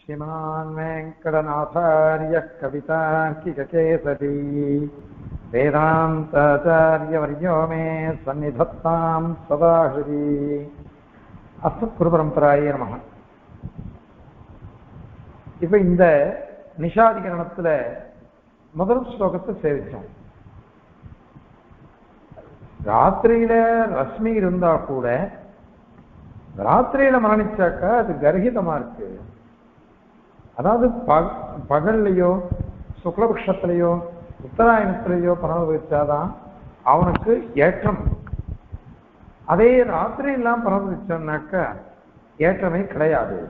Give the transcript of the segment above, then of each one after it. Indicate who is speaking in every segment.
Speaker 1: श्रीमान् वेङ्कटनाथार्यः कवितार्किककेसरी वेदान्ताचार्यवर्यो मे सन्निधत्तां सदा हृदि अस्मत्குருபரம்பராயே நமஹ. இப்ப இந்த நிஷாதிகரணத்துல முதல் ஸ்லோகத்தை சேவிச்சோம். ராத்திரியில ரஷ்மி இருந்தா கூட ராத்திரியில மரணிச்சாக்கா அது கர்ஹிதமா இருக்கு. அதாவது பகல்லையோ சுக்லபக்ஷத்திலேயோ உத்தராயணத்திலேயோ பரமதிச்சாதான் அவனுக்கு ஏற்றம். அதே ராத்திரி எல்லாம் பரமதிச்சோம்னாக்க ஏற்றமே கிடையாது.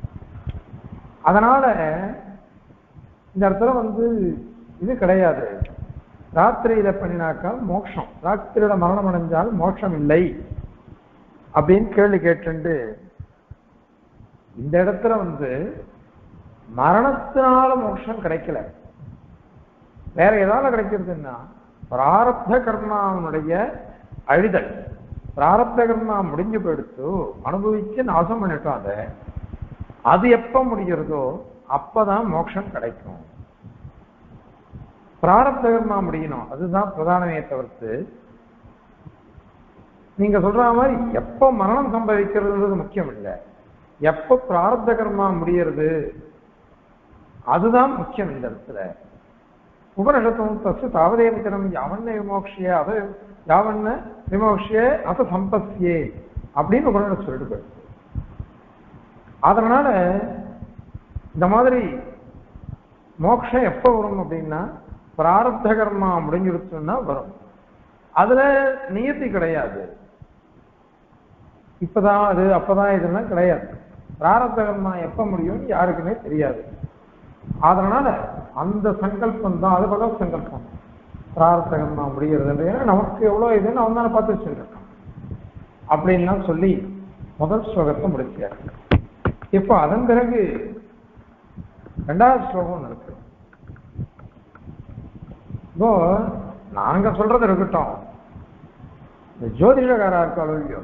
Speaker 1: அதனால இந்த இடத்துல இது கிடையாது. ராத்திரியில பண்ணினாக்கா மோட்சம், ராத்திரியில மரணம் அடைஞ்சால் மோட்சம் இல்லை அப்படின்னு கேள்வி கேட்டு இந்த இடத்துல மரணத்தினால மோட்சம் கிடைக்கல, வேற ஏதாவது கிடைக்கிறதுன்னா பிராரப்த கர்மாவனுடைய அழிதல். பிராரப்த கர்மா முடிஞ்சு போயிடுத்து, அனுபவிச்சு நாசம் பண்ணிட்டோம். அது எப்ப முடிகிறதோ அப்பதான் மோட்சம் கிடைக்கும். பிராரப்த கர்மா முடியணும், அதுதான் பிரதானமே தவிர்த்து நீங்க சொல்ற மாதிரி எப்ப மரணம் சம்பவிக்கிறதுன்றது முக்கியம் இல்லை, எப்ப பிராரப்த கர்மா முடியறது அதுதான் முக்கியம். இந்த இடத்துல உபனிஷத்தும் தசு தாவதேவச்சனம் யாவண்ண விமோக்ஷிய அத யாவண்ண விமோக்ஷிய அத சம்பத்தியே அப்படின்னு உபனிஷத்து சொல்லிட்டு போயிடுது. அதனால இந்த மாதிரி மோட்சம் எப்ப வரும் அப்படின்னா பிராரப்த கர்மா முடிஞ்சிருச்சுன்னா வரும். அதுல நியத்தி கிடையாது, இப்பதான் அது அப்பதான் இதெல்லாம் கிடையாது. பிராரப்த கர்மா எப்ப முடியும்னு யாருக்குமே தெரியாது. அதனால அந்த சங்கல்பம் தான், அது பகவத் சங்கல்பம். பிராரப்த கர்மா முடிகிறது நமக்கு எவ்வளவு இதுன்னு அவன் தானே பார்த்து வச்சிருக்கான் அப்படின்லாம் சொல்லி முதல் ஸ்லோகத்தை முடிச்சார். இப்போ அதன் பிறகு ரெண்டாவது ஸ்லோகம் இருக்கு. இப்போ நாங்க சொல்றது இருக்கட்டும், இந்த ஜோதிஷகாரா இருக்காளோ இல்லையோ,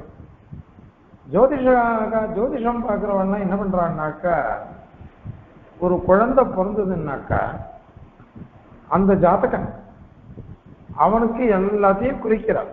Speaker 1: ஜோதிஷம் பார்க்கிறவன்லாம் என்ன பண்றான்னாக்கா, ஒரு குழந்தை பிறந்ததுன்னாக்கா அந்த ஜாதகன் அவனுக்கு எல்லாத்தையும் குறிக்கிறான்.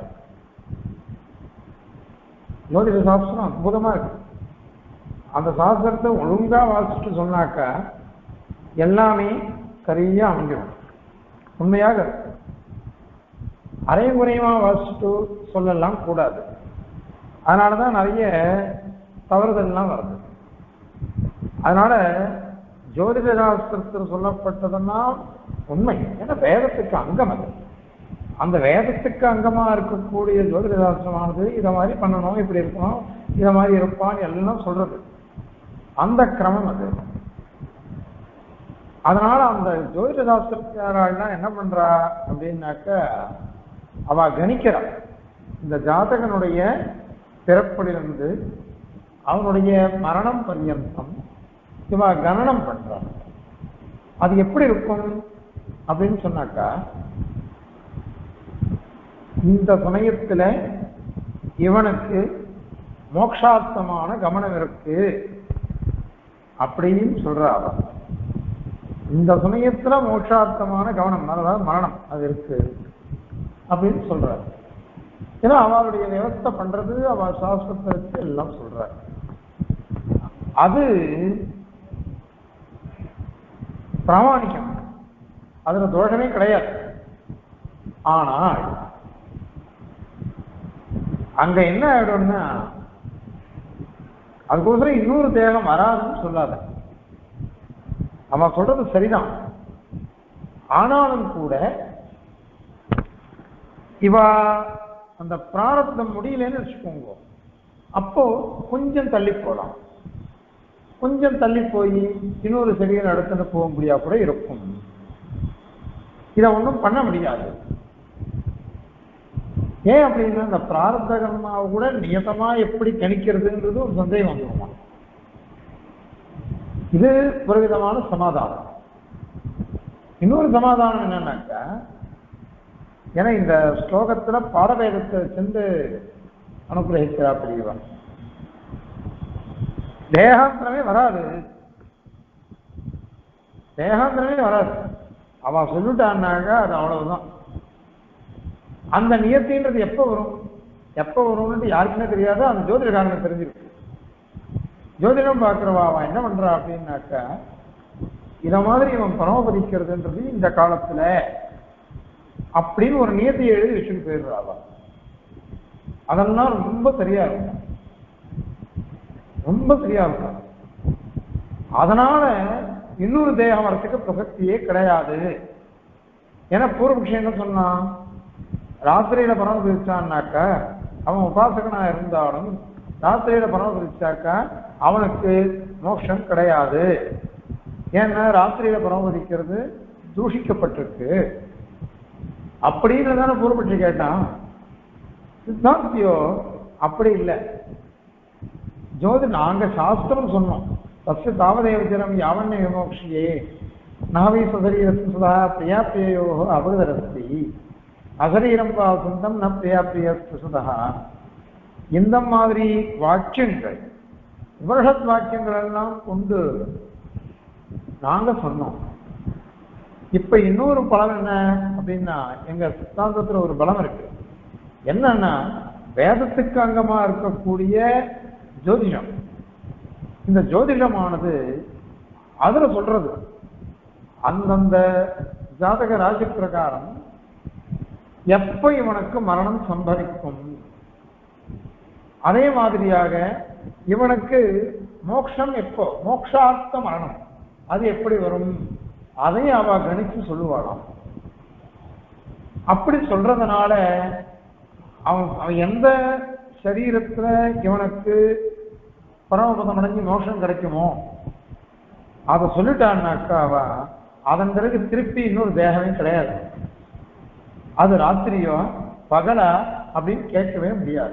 Speaker 1: ஜோதிட சாஸ்திரம் அற்புதமா இருக்கு. அந்த சாஸ்திரத்தை ஒழுங்கா வாசிச்சுட்டு சொன்னாக்கா எல்லாமே சரியா அமைஞ்சிடும், உண்மையாக இருக்கு. அரையும் குறையுமா வாசிச்சுட்டு சொல்லலாம் கூடாது. அதனாலதான் நிறைய தவறுதல்லாம் வருது. அதனால ஜோதிட சாஸ்திரத்தில் சொல்லப்பட்டதுன்னா உண்மை, ஏன்னா வேதத்துக்கு அங்கம் அது. அந்த வேதத்துக்கு அங்கமா இருக்கக்கூடிய ஜோதிட சாஸ்திரமானது இதை மாதிரி பண்ணணும், இப்படி இருக்கணும், இதை மாதிரி இருப்பான்னு எல்லாம் சொல்றது அந்த கிரமம் அது. அதனால அந்த ஜோதிட சாஸ்திரக்காரெல்லாம் என்ன பண்றா அப்படின்னாக்க, அவ கணிக்கிறா இந்த ஜாதகனுடைய பிறப்பிலிருந்து அவனுடைய மரணம் பர்யந்தம் இவ கணனம் பண்றான். அது எப்படி இருக்கும் அப்படின்னு சொன்னாக்கா, இந்த சமயத்துல இவனுக்கு மோட்சார்த்தமான கமனம் இருக்கு அப்படின்னு சொல்றா. இந்த சமயத்துல மோட்சார்த்தமான கவனம், அதாவது மரணம் அது இருக்கு அப்படின்னு சொல்றாரு. ஏன்னா அவளுடைய விவஸ்தை பண்றது அவ சாஸ்திரத்தை வச்சு எல்லாம் சொல்றாரு. அது பிராமணிக்கம், அதுல தோஷமே கிடையாது. ஆனால் அங்க என்ன ஆயிடும்னா, அதுக்கோசரம் இன்னொரு தேகம் வராதுன்னு சொல்லாத. அவன் சொல்றது சரிதான், ஆனாலும் கூட இவா அந்த பிராரப்தம் முடியலன்னு வச்சுக்கோங்க, அப்போ கொஞ்சம் தள்ளி போலாம். கொஞ்சம் தள்ளி போய் இன்னொரு சரீரம் நடத்துன்னு போக முடியா கூட இருக்கும். இதை ஒன்றும் பண்ண முடியாது. ஏன் அப்படின்னா இந்த பிராரப்த கர்மாவை கூட நியதமா எப்படி கணிக்கிறதுன்றது ஒரு சந்தேகம் வந்துருமா. இது ஒரு விதமான சமாதானம். இன்னொரு சமாதானம் என்னன்னாக்கா, ஏன்னா இந்த ஸ்லோகத்துல பாடவேதத்தை சென்று அனுகிரகிக்கிறா பெரியவன். தேகாந்திரமே வராது. தேகாந்திரமே வராது. அவ சொல்லிட்டான்னாக்கா அது அவ்வளவுதான். அந்த நியத்தின்றது எப்ப வரும் எப்ப வரும்னு யாருக்குமே தெரியாது. அந்த ஜோதிடக்காரனுக்கு தெரிஞ்சிருக்கு. ஜோதிடம் பார்க்கிறவா அவன் என்ன பண்றா அப்படின்னாக்கா, இத மாதிரி இவன் பரமபதிக்கிறதுன்றது இந்த காலத்துல அப்படின்னு ஒரு நியத்தியை எழுதி வச்சுட்டு போயிடுறாவா. அதெல்லாம் ரொம்ப சரியா இருக்கும், ரொம்ப சரியா இருக்கும். அதனால இன்னொரு தேகம் வரத்துக்கு பிரசக்தியே கிடையாது. ஏன்னா பூர்வபக்ஷம் என்ன சொன்னான், ராத்திரியில பரமபதிச்சான்னாக்கா அவன் உபாசகனா இருந்தாலும் ராத்திரியில பரமபதிச்சாக்கா அவனுக்கு மோட்சம் கிடையாது. ஏன்னா ராத்திரியில பரமபதிக்கிறது தூஷிக்கப்பட்டிருக்கு அப்படின்னு தானே பூர்வபக்ஷி கேட்டான். சித்தாந்தியோ அப்படி இல்லை. ஜோதி நாங்க சாஸ்திரம் சொன்னோம், தஸ்ய தாவதேவச்சரம் யாவன்ய விமோக்ஷியே நாவி சசரீரத்து சுதா பிரியா பிரியோ அபகதரஸ்தி அசரீரம் சொந்தம் ந பிரியா பிரிய சுதா. இந்த மாதிரி வாக்கியங்கள் உபனிஷத் வாக்கியங்கள் எல்லாம் கொண்டு நாங்க சொன்னோம். இப்ப இன்னொரு பலம் என்ன அப்படின்னா, எங்க சித்தாந்தத்துல ஒரு பலம் இருக்கு. என்னன்னா, வேதத்துக்கு அங்கமா இருக்கக்கூடிய ஜோதிடம். இந்த ஜோதிடமானது அதுல சொல்றது அந்தந்த ஜாதக ராசி பிரகாரம் எப்ப இவனுக்கு மரணம் சம்பவிக்கும், அதே மாதிரியாக இவனுக்கு மோட்சம் எப்போ, மோட்சார்த்த மரணம் அது எப்படி வரும், அதை அவ கணிச்சு சொல்லுவாளாம். அப்படி சொல்றதுனால அவன் எந்த சரீரத்துல இவனுக்கு பரமபதம் அடைஞ்சு மோட்சம் கிடைக்குமோ அதை சொல்லிட்டான்னாக்கா அவ அதன் பிறகு திருப்பி இன்னொரு தேகமே கிடையாது. அது ராத்திரியோ பகலா அப்படின்னு கேட்கவே முடியாது.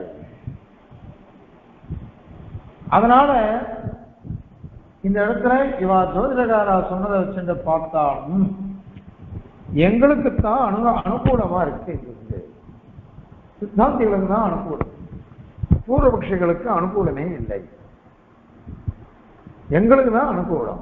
Speaker 1: அதனால இந்த இடத்துல இவா ஜோதிடகாரா சொன்னதை வச்சுட்டு பார்த்தாலும் எங்களுக்குத்தான் அனுகூலமா இருக்கு. சித்தாந்திகளுக்கு தான் அனுகூலம், பூர்வபக்ஷிகளுக்கு அனுகூலமே இல்லை. எங்களுக்கு தான் அனுகூலம்.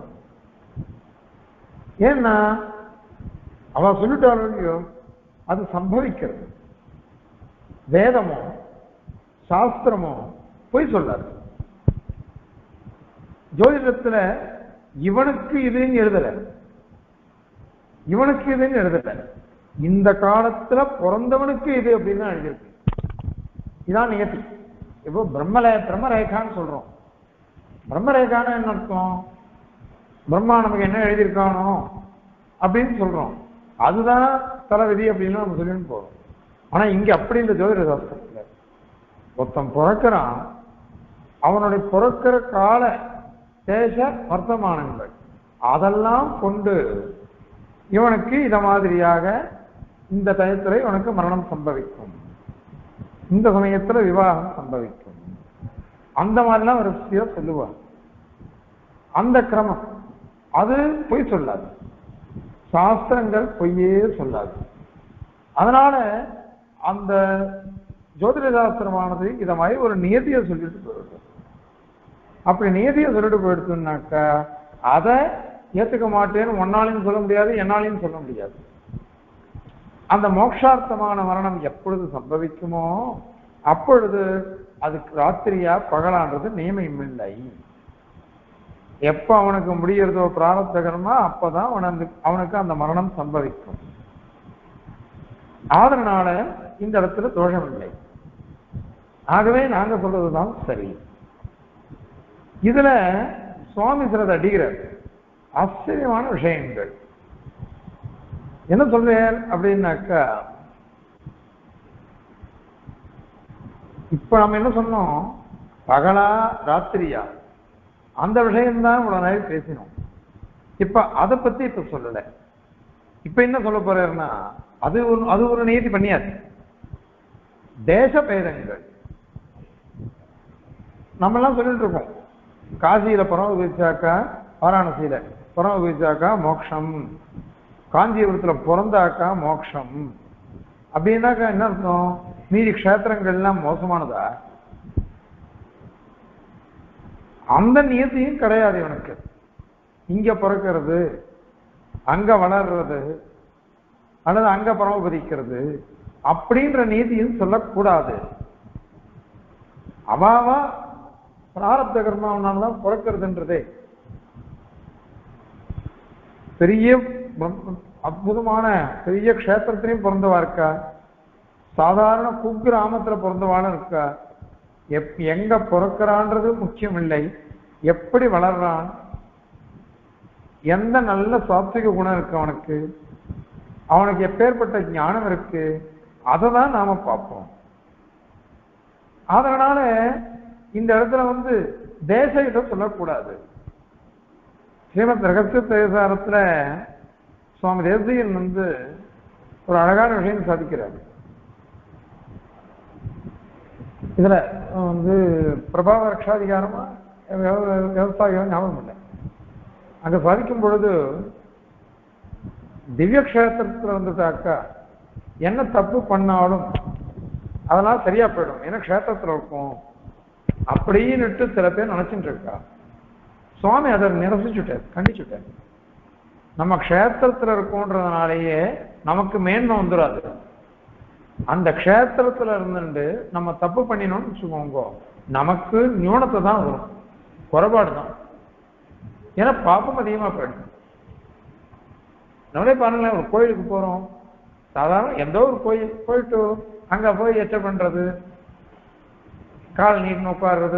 Speaker 1: ஏன்னா அவ சொல்லிட்டாலும் அது சம்பவிக்கிறது. வேதமோ சாஸ்திரமோ பொய் சொல்லாது. ஜோதிடத்துல இவனுக்கு இதுன்னு எழுதல, இவனுக்கு இதுன்னு எழுதல, இந்த காலத்துல பிறந்தவனுக்கு இது அப்படின்னு தான் எழுதியிருக்கு. இதான் நியதி. இப்போ பிரம்மரேகான்னு சொல்றோம். பிரம்மரேகான்னு என்ன அர்த்தம், பிரம்மா நமக்கு என்ன எழுதியிருக்கானோ அப்படின்னு சொல்றோம். அதுதான் தலைவிதி அப்படின்னு நம்ம சொல்லிட்டு போறோம். ஆனா இங்க அப்படி இந்த ஜோதிட சாஸ்திரத்துல ஒருத்தன் பிறக்கிறான், அவனுடைய பிறக்கிற கால தேச வர்த்தமானங்கள் அதெல்லாம் கொண்டு இவனுக்கு இத மாதிரியாக இந்த டயத்துல இவனுக்கு மரணம் சம்பவிக்கும், இந்த சமயத்துல விவாகம் சம்பவிக்கும், அந்த மாதிரிலாம் வரிசையா சொல்லுவாங்க. அந்த கிரமம் அது பொய் சொல்லாது, சாஸ்திரங்கள் பொய்யே சொல்லாது. அதனால அந்த ஜோதிட சாஸ்திரமானது இத மாதிரி ஒரு நியதியை சொல்லிட்டு போயிடுது. அப்படி நியதியை சொல்லிட்டு போயிடுச்சுன்னாக்கா அதை ஏத்துக்க மாட்டேன்னு ஒன்னாலையும் சொல்ல முடியாது, என்னாலையும் சொல்ல முடியாது. அந்த மோட்சார்த்தமான மரணம் எப்பொழுது சம்பவிக்குமோ அப்பொழுது அதுக்கு ராத்திரியா பகலான்றது நியமம் இல்லை. எப்ப அவனுக்கு முடியறதோ பிராரப்தகரமா அப்பதான் அவனுக்கு அந்த மரணம் சம்பவிக்கும். அதனால இந்த இடத்துல தோஷம் இல்லை. ஆகவே நாங்க சொல்றதுதான் சரி. இதுல சுவாமி சிலது அடிக்கிறார் ஆச்சரியமான விஷயங்கள். என்ன சொல்றார் அப்படின்னாக்கா, இப்ப நம்ம என்ன சொன்னோம், பகலா ராத்திரியா அந்த விஷயம்தான் இவ்வளவு நேரம் பேசினோம். இப்ப அதை பத்தி இப்ப சொல்லல. இப்ப என்ன சொல்ல போறாருன்னா, அது ஒரு நியதி பண்ணியாச்சு. தேச பேதங்கள் நம்ம எல்லாம் சொல்லிட்டு இருக்கோம். காசியில பரமபதிச்சாக்கா, வாராணசியில பரமபதிச்சாக்கா மோட்சம், காஞ்சிபுரத்துல பிறந்தாக்கா மோட்சம் அப்படின்னாக்கா என்ன அர்த்தம், மீதி க்ஷேத்திரங்கள்லாம் மோசமானதா? அந்த நியதியும் கிடையாது இவனுக்கு. இங்க பிறக்கிறது அங்க வளர்றது அல்லது அங்க பரமபதிக்கிறது அப்படின்ற நீதியும் சொல்லக்கூடாது. அவாவா பிராரப்த கர்மாவனால்தான் பிறக்கிறதுன்றதே. பெரிய அற்புதமான பெரிய க்ஷேத்திரத்திலையும் பிறந்தவா இருக்கா, சாதாரண குக்கிராமத்துல பிறந்தவாளும் இருக்கா. எங்க பிறக்கிறான்றது முக்கியம் இல்லை, எப்படி வளர்றான், எந்த நல்ல சாத்விக குணம் இருக்கு அவனுக்கு, அவனுக்கு எப்பேற்பட்ட ஞானம் இருக்கு, அதை தான் நாம பார்ப்போம். அதனால இந்த இடத்துல தேச இடம் சொல்லக்கூடாது. ஸ்ரீமத் ரகசிய தேசாரத்துல சுவாமி தேசிகன் ஒரு அழகான விஷயம் சாதிக்கிறார். இதுல பிரபாவ ரக்ஷாதிகாரமா விவசாயம் ஞாபகம் இல்லை, அங்க சாதிக்கும் பொழுது திவ்ய கஷேத்திரத்துல வந்துட்டாக்கா என்ன தப்பு பண்ணாலும் அதெல்லாம் சரியா போயிடும், ஏன்னா கஷேத்திரத்துல இருக்கும் அப்படின்னு சில பேர் நினைச்சுட்டு இருக்கா. சுவாமி அதை நிரசிச்சுட்டார், கண்டிச்சுட்டார். நம்ம க்ஷேத்திரத்துல இருக்கோன்றதுனாலேயே நமக்கு மேன்மை வந்துடாது. அந்த க்ஷேத்திரத்துல இருந்துட்டு நம்ம தப்பு பண்ணினோம்னு வச்சுக்கோங்க, நமக்கு நியூனத்தை தான் வரும், குறைபாடு தான். ஏன்னா பாப்பம் அதிகமா போயிடும். நம்மளே பாருங்களேன், ஒரு கோயிலுக்கு போறோம், சாதாரண எந்த ஒரு கோயில் போயிட்டு அங்க போய் எச்ச பண்றது, கால் நீட்டு உட்காடுறது,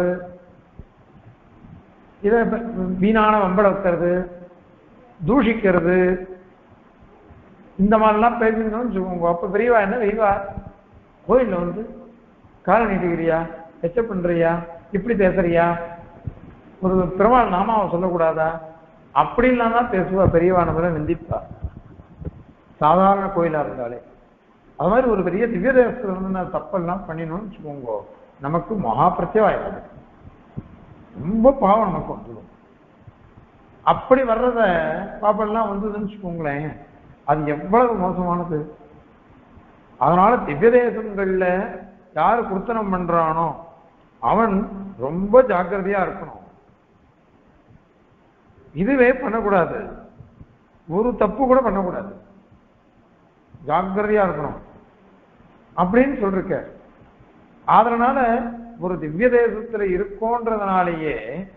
Speaker 1: இதை வீணான வம்பளத்துறது, தூஷிக்கிறது, இந்த மாதிரிலாம் பேசணும்னு வச்சுக்கோங்க. அப்ப பெரியவா என்ன பெரியவா கோயில்ல காலை நீட்டுக்கிறியா, எச்ச பண்றியா, இப்படி பேசுறியா, ஒரு பெருமாள் நாமாவை சொல்லக்கூடாதா, அப்படின்லாம் தான் பேசுவா பெரியவா, நம்மள நிந்திப்பா சாதாரண கோயிலா இருந்தாலே. அது மாதிரி ஒரு பெரிய திவ்ய தேசத்துல நான் தப்பெல்லாம் பண்ணினோம்னு வச்சுக்கோங்க, நமக்கு மகா பிரத்யவாயிடாது, ரொம்ப பாவம் நமக்கு வந்துடும். அப்படி வர்றத பாப்பெல்லாம் வந்ததுன்னு வச்சுக்கோங்களேன், அது எவ்வளவு மோசமானது. அதனால திவ்ய தேசங்கள்ல யாரு குர்த்தனம் பண்றானோ அவன் ரொம்ப ஜாக்கிரதையா இருக்கணும். இதுவே பண்ணக்கூடாது, ஒரு தப்பு கூட பண்ணக்கூடாது, ஜாக்கிரதையா இருக்கணும் அப்படின்னு சொல்லிருக்க. அதனால ஒரு திவ்ய தேசத்துல இருக்கோன்றதுனாலேயே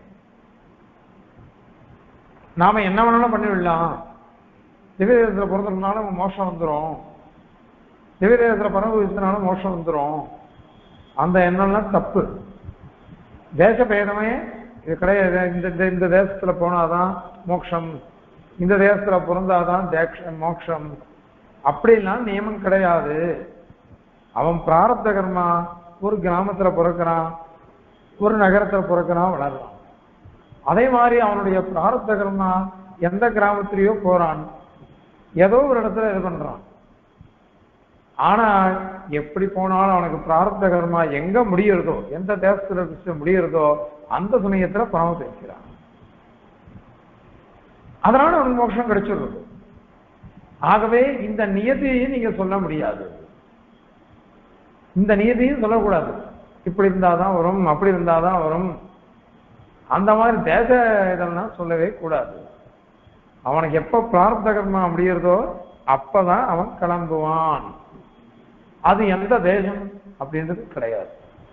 Speaker 1: நாம என்ன வேணாலும் பண்ணிவிடலாம், திவ்ய தேசத்துல பிறந்ததுனால மோஷம் வந்துடும், திவ்ய தேசத்துல பரமபதிச்சதுனால மோஷம் வந்துடும், அந்த எண்ணம்லாம் தப்பு. தேச பேதமே இது கிடையாது. இந்த தேசத்துல போனாதான் மோட்சம், இந்த தேசத்துல பிறந்தாதான் மோட்சம் அப்படிலாம் நியமம் கிடையாது. அவன் பிராரப்த கர்மா ஒரு கிராமத்துல பிறக்கிறான், ஒரு நகரத்துல பிறக்கிறான், வளர்றான். அதே மாதிரி அவனுடைய பிராரப்த கர்மா எந்த கிராமத்திலேயோ போறான், ஏதோ ஒரு இடத்துல இது பண்றான். ஆனா எப்படி போனாலும் அவனுக்கு பிராரப்த கர்மா எங்க முடியறதோ, எந்த தேசத்துல முடியறதோ அந்த சமயத்துல பரம பேசுகிறான். அதனால அவனுக்கு மோட்சம் கிடைச்சிடுறது. ஆகவே இந்த நியதியை நீங்க சொல்ல முடியாது, இந்த நியதியும் சொல்லக்கூடாது. இப்படி இருந்தாதான் வரும், அப்படி இருந்தாதான் வரும், அந்த மாதிரி தேச இதெல்லாம் சொல்லவே கூடாது. அவனுக்கு எப்ப பிராரப்த கர்மா முடியறதோ அப்பதான் அவன் கிளம்புவான். அது எந்த தேசம் அப்படின்றது கிடையாது.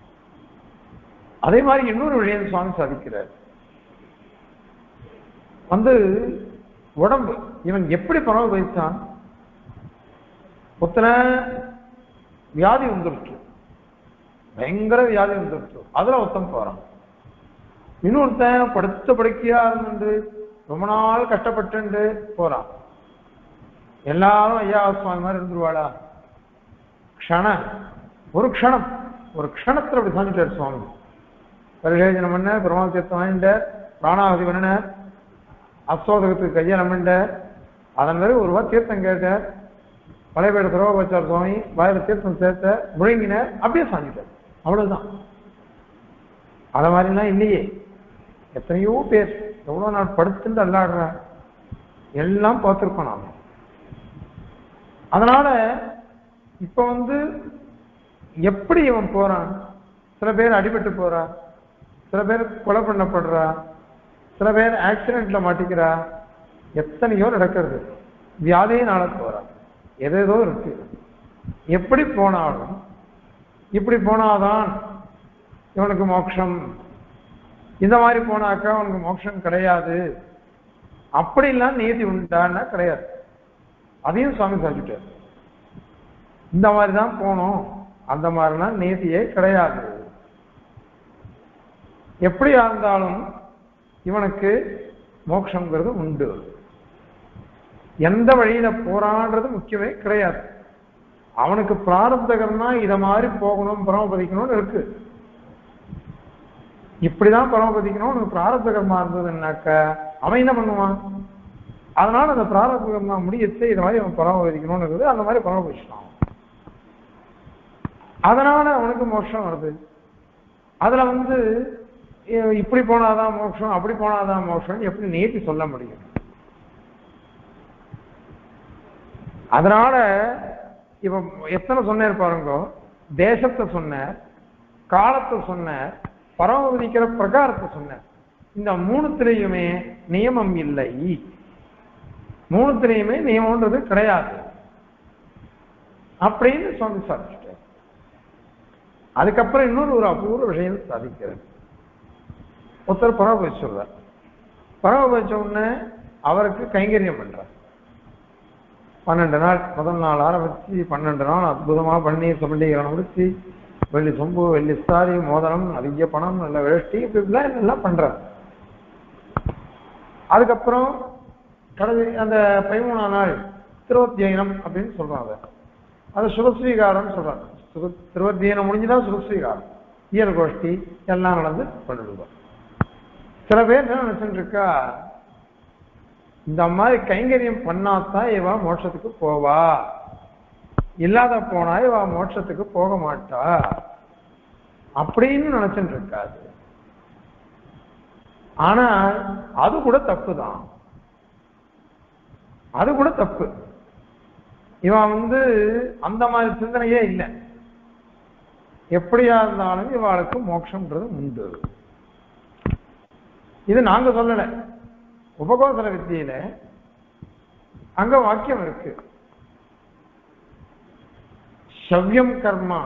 Speaker 1: அதே மாதிரி இன்னொரு விஷயம் சுவாமி சாதிக்கிறார். உடம்பு இவன் எப்படி பரவ வைத்தான், ஒத்தனை வியாதி வந்துருச்சு, பயங்கர வியாதி வந்துருச்சு, அதுல ஒருத்தன் போறான். இன்னொருத்தன் படுத்த படுக்கையா இருந்து ரொம்ப நாள் கஷ்டப்பட்டு போறான். எல்லாரும் ஐயா சுவாமி மாதிரி இருந்துருவாளா? ஒரு க்ஷணத்துல அப்படி சாமிட்டார் சுவாமி. பரிசேஜனம் பண்ண, பிரமாண தீர்த்தம் வாங்கிட்ட, பிராணாவதி பண்ண, அசோதகத்துக்கு கையாளம் பண்ண, அதன் பிறகு ஒரு ரூபா தீர்த்தம் கேட்ட, பழையபேட சரோபாச்சார சுவாமி வாயில தீர்த்தம் சேர்த்த, முழுங்கின, அப்படியே சாமிட்டார். அவ்வளவுதான். அத மாதிரிலாம் இல்லையே. எத்தனையோ பேர் எவ்வளவு நாள் படுத்துட்டு அல்லாடுற எல்லாம் பார்த்திருக்கோம் நாம. அதனால இப்ப எப்படி இவன் போறான், சில பேர் அடிபட்டு போறா, சில பேர் கொலை பண்ணப்படுறா, சில பேர் ஆக்சிடென்ட்ல மாட்டிக்கிறா, எத்தனையோ நடக்கிறது. வியாதியினால போறான், எதேதோ இருக்கு. எப்படி போனாலும் இப்படி போனாதான் இவனுக்கு மோட்சம், இந்த மாதிரி போனாக்கா அவனுக்கு மோட்சம் கிடையாது, அப்படிலாம் நீதி உண்டான்னா கிடையாது. அதையும் சுவாமி சொல்லிட்டார். இந்த மாதிரி தான் போனோம், அந்த மாதிரிலாம் நீதியே கிடையாது. எப்படியா இருந்தாலும் இவனுக்கு மோட்சங்கிறது உண்டு. எந்த வழியில போறான்றது முக்கியமே கிடையாது. அவனுக்கு பிராரப்தகர்னா இத மாதிரி போகணும், பரமபதிக்கணும்னு இருக்கு. இப்படிதான் பரமபதிக்கணும் உனக்கு பிராரப்தகர்மா இருந்ததுன்னாக்க அவன் என்ன பண்ணுவான்? அதனால அந்த பிராரப்தகர்மா முடியத்தை இதை மாதிரி அவன் பரமபதிக்கணும்னு இருக்குது, அந்த மாதிரி பரமபதிச்சான். அதனால அவனுக்கு மோட்சம் வருது. அதுல இப்படி போனாதான் மோட்சம், அப்படி போனாதான் மோட்சம் எப்படி நீட்டி சொல்ல முடியும்? அதனால இப்ப எத்தனை சொன்னார் பாருங்க, தேசத்தை சொன்னார், காலத்தை சொன்னார், பரமபதிக்கிற பிரகாரத்தை சொன்னார். இந்த மூணுத்திலையுமே நியமம் இல்லை, மூணுத்திலையுமே நியமம்ன்றது கிடையாது அப்படின்னு சொல்லி சாதிச்சுட்டார். அதுக்கப்புறம் இன்னொரு ஒரு அபூர்வ விஷயம் சாதிக்கிறார். ஒருத்தர் பரமபதி சொல்றார். பரமபதி உடனே அவருக்கு கைங்கரியம் பண்றார். 12 நாள், முதல் நாள் ஆரம்பிச்சு 12 நாள் அற்புதமா பண்ணி சபண்டீகரணம் முடிச்சு வெள்ளி சொம்பு, வெள்ளி சாரி, மோதிரம், அதிக பணம், நல்ல வேஷ்டி, இப்படிலாம் எல்லாம் பண்றார். அதுக்கப்புறம் கடைசி அந்த 13ஆம் நாள் திருவத்தியனம் அப்படின்னு சொல்றாங்க. அது சுபஸ்ரீகாரம் சொல்றாங்க. திருவத்தியனம் முடிஞ்சுதான் சுபஸ்ரீகாரம், ஈயல் கோஷ்டி எல்லாம் நடந்து பண்ணிடுவோம். சில பேர் என்ன நினைச்சுட்டு இருக்கா, இந்த மாதிரி கைங்கரியம் பண்ணாதான் இவ மோட்சத்துக்கு போவா, இல்லாத போனா இவ மோட்சத்துக்கு போக மாட்டா அப்படின்னு நினைச்சுட்டு இருக்காது. ஆனா அது கூட தப்பு தான், அது கூட தப்பு. இவன் அந்த மாதிரி சிந்தனையே இல்லை. எப்படியா இருந்தாலும் இவாளுக்கு மோட்சம்ன்றது உண்டு. இது நாங்க சொல்லல, உபகோசல வித்தியில அங்க வாக்கியம் இருக்கு. சவ்யம் கர்மா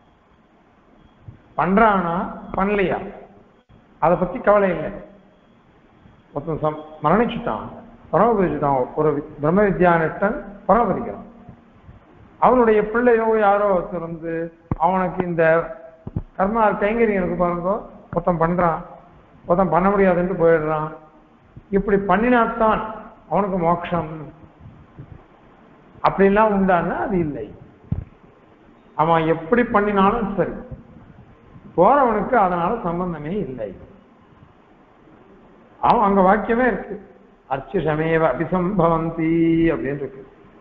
Speaker 1: பண்றானா பண்ணலையா அதை பத்தி கவலை இல்லை. ஒருத்தன் மரணிச்சுட்டான், பரமபதிச்சுட்டான், ஒரு பிரம்ம வித்யானிஷ்டன் பரமபதிக்கிறான். அவனுடைய பிள்ளையோ யாரோ ஒருத்தர் அவனுக்கு இந்த கர்மா கைங்கரியம் இருக்கு பாருங்க, ஒருத்தன் பண்றான், ஒருத்தன் பண்ண முடியாதுன்னு போயிடுறான். இப்படி பண்ணினாத்தான் அவனுக்கு மோட்சம் அப்படிலாம் உண்டான்னா அது இல்லை. அவன் எப்படி பண்ணினாலும் சரி, போறவனுக்கு அதனால சம்பந்தமே இல்லை. அவன் அங்க வாக்கியமே இருக்கு, அர்ச்சுஷமேவ அபிசம்பவந்தி அப்படின்னு இருக்கு.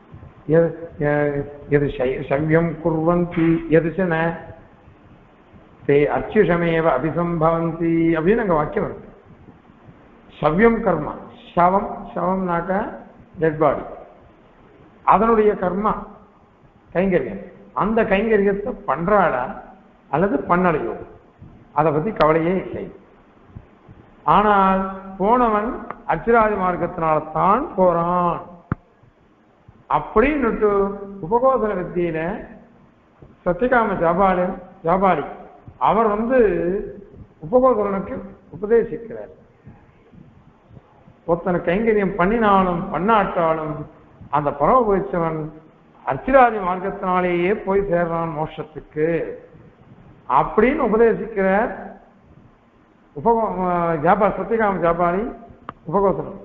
Speaker 1: எது சவ்யம் குர்வந்தி எதுச்சன தே அர்ச்சுஷமேவ அபிசம்பவந்தி அப்படின்னு அங்க வாக்கியம் இருக்கு. சவ்யம் கர்மா, சவம், சவம்னாக்க டெட் பாடி, அதனுடைய கர்மா கைங்கரியம். அந்த கைங்கரியத்தை பண்றாடா அல்லது பண்ணலையோ அதை பத்தி கவலையே இல்லை. ஆனால் போனவன் அச்சிராதி மார்க்கத்தினால்தான் போறான் அப்படின்னு உபகோசல வித்தியில சத்தியகாம ஜாபாலி அவர் உபகோசலனுக்கு உபதேசிக்கிறார். ஒருத்தனை கைங்கரியம் பண்ணினாலும் பண்ணாட்டாலும் அந்த பரமபதிச்சவன் அர்ச்சிராதி மார்க்கத்தினாலேயே போய் சேர்றான் மோட்சத்துக்கு அப்படின்னு உபதேசிக்கிற சத்தியகாம ஜாபாலி உபகோசலம்.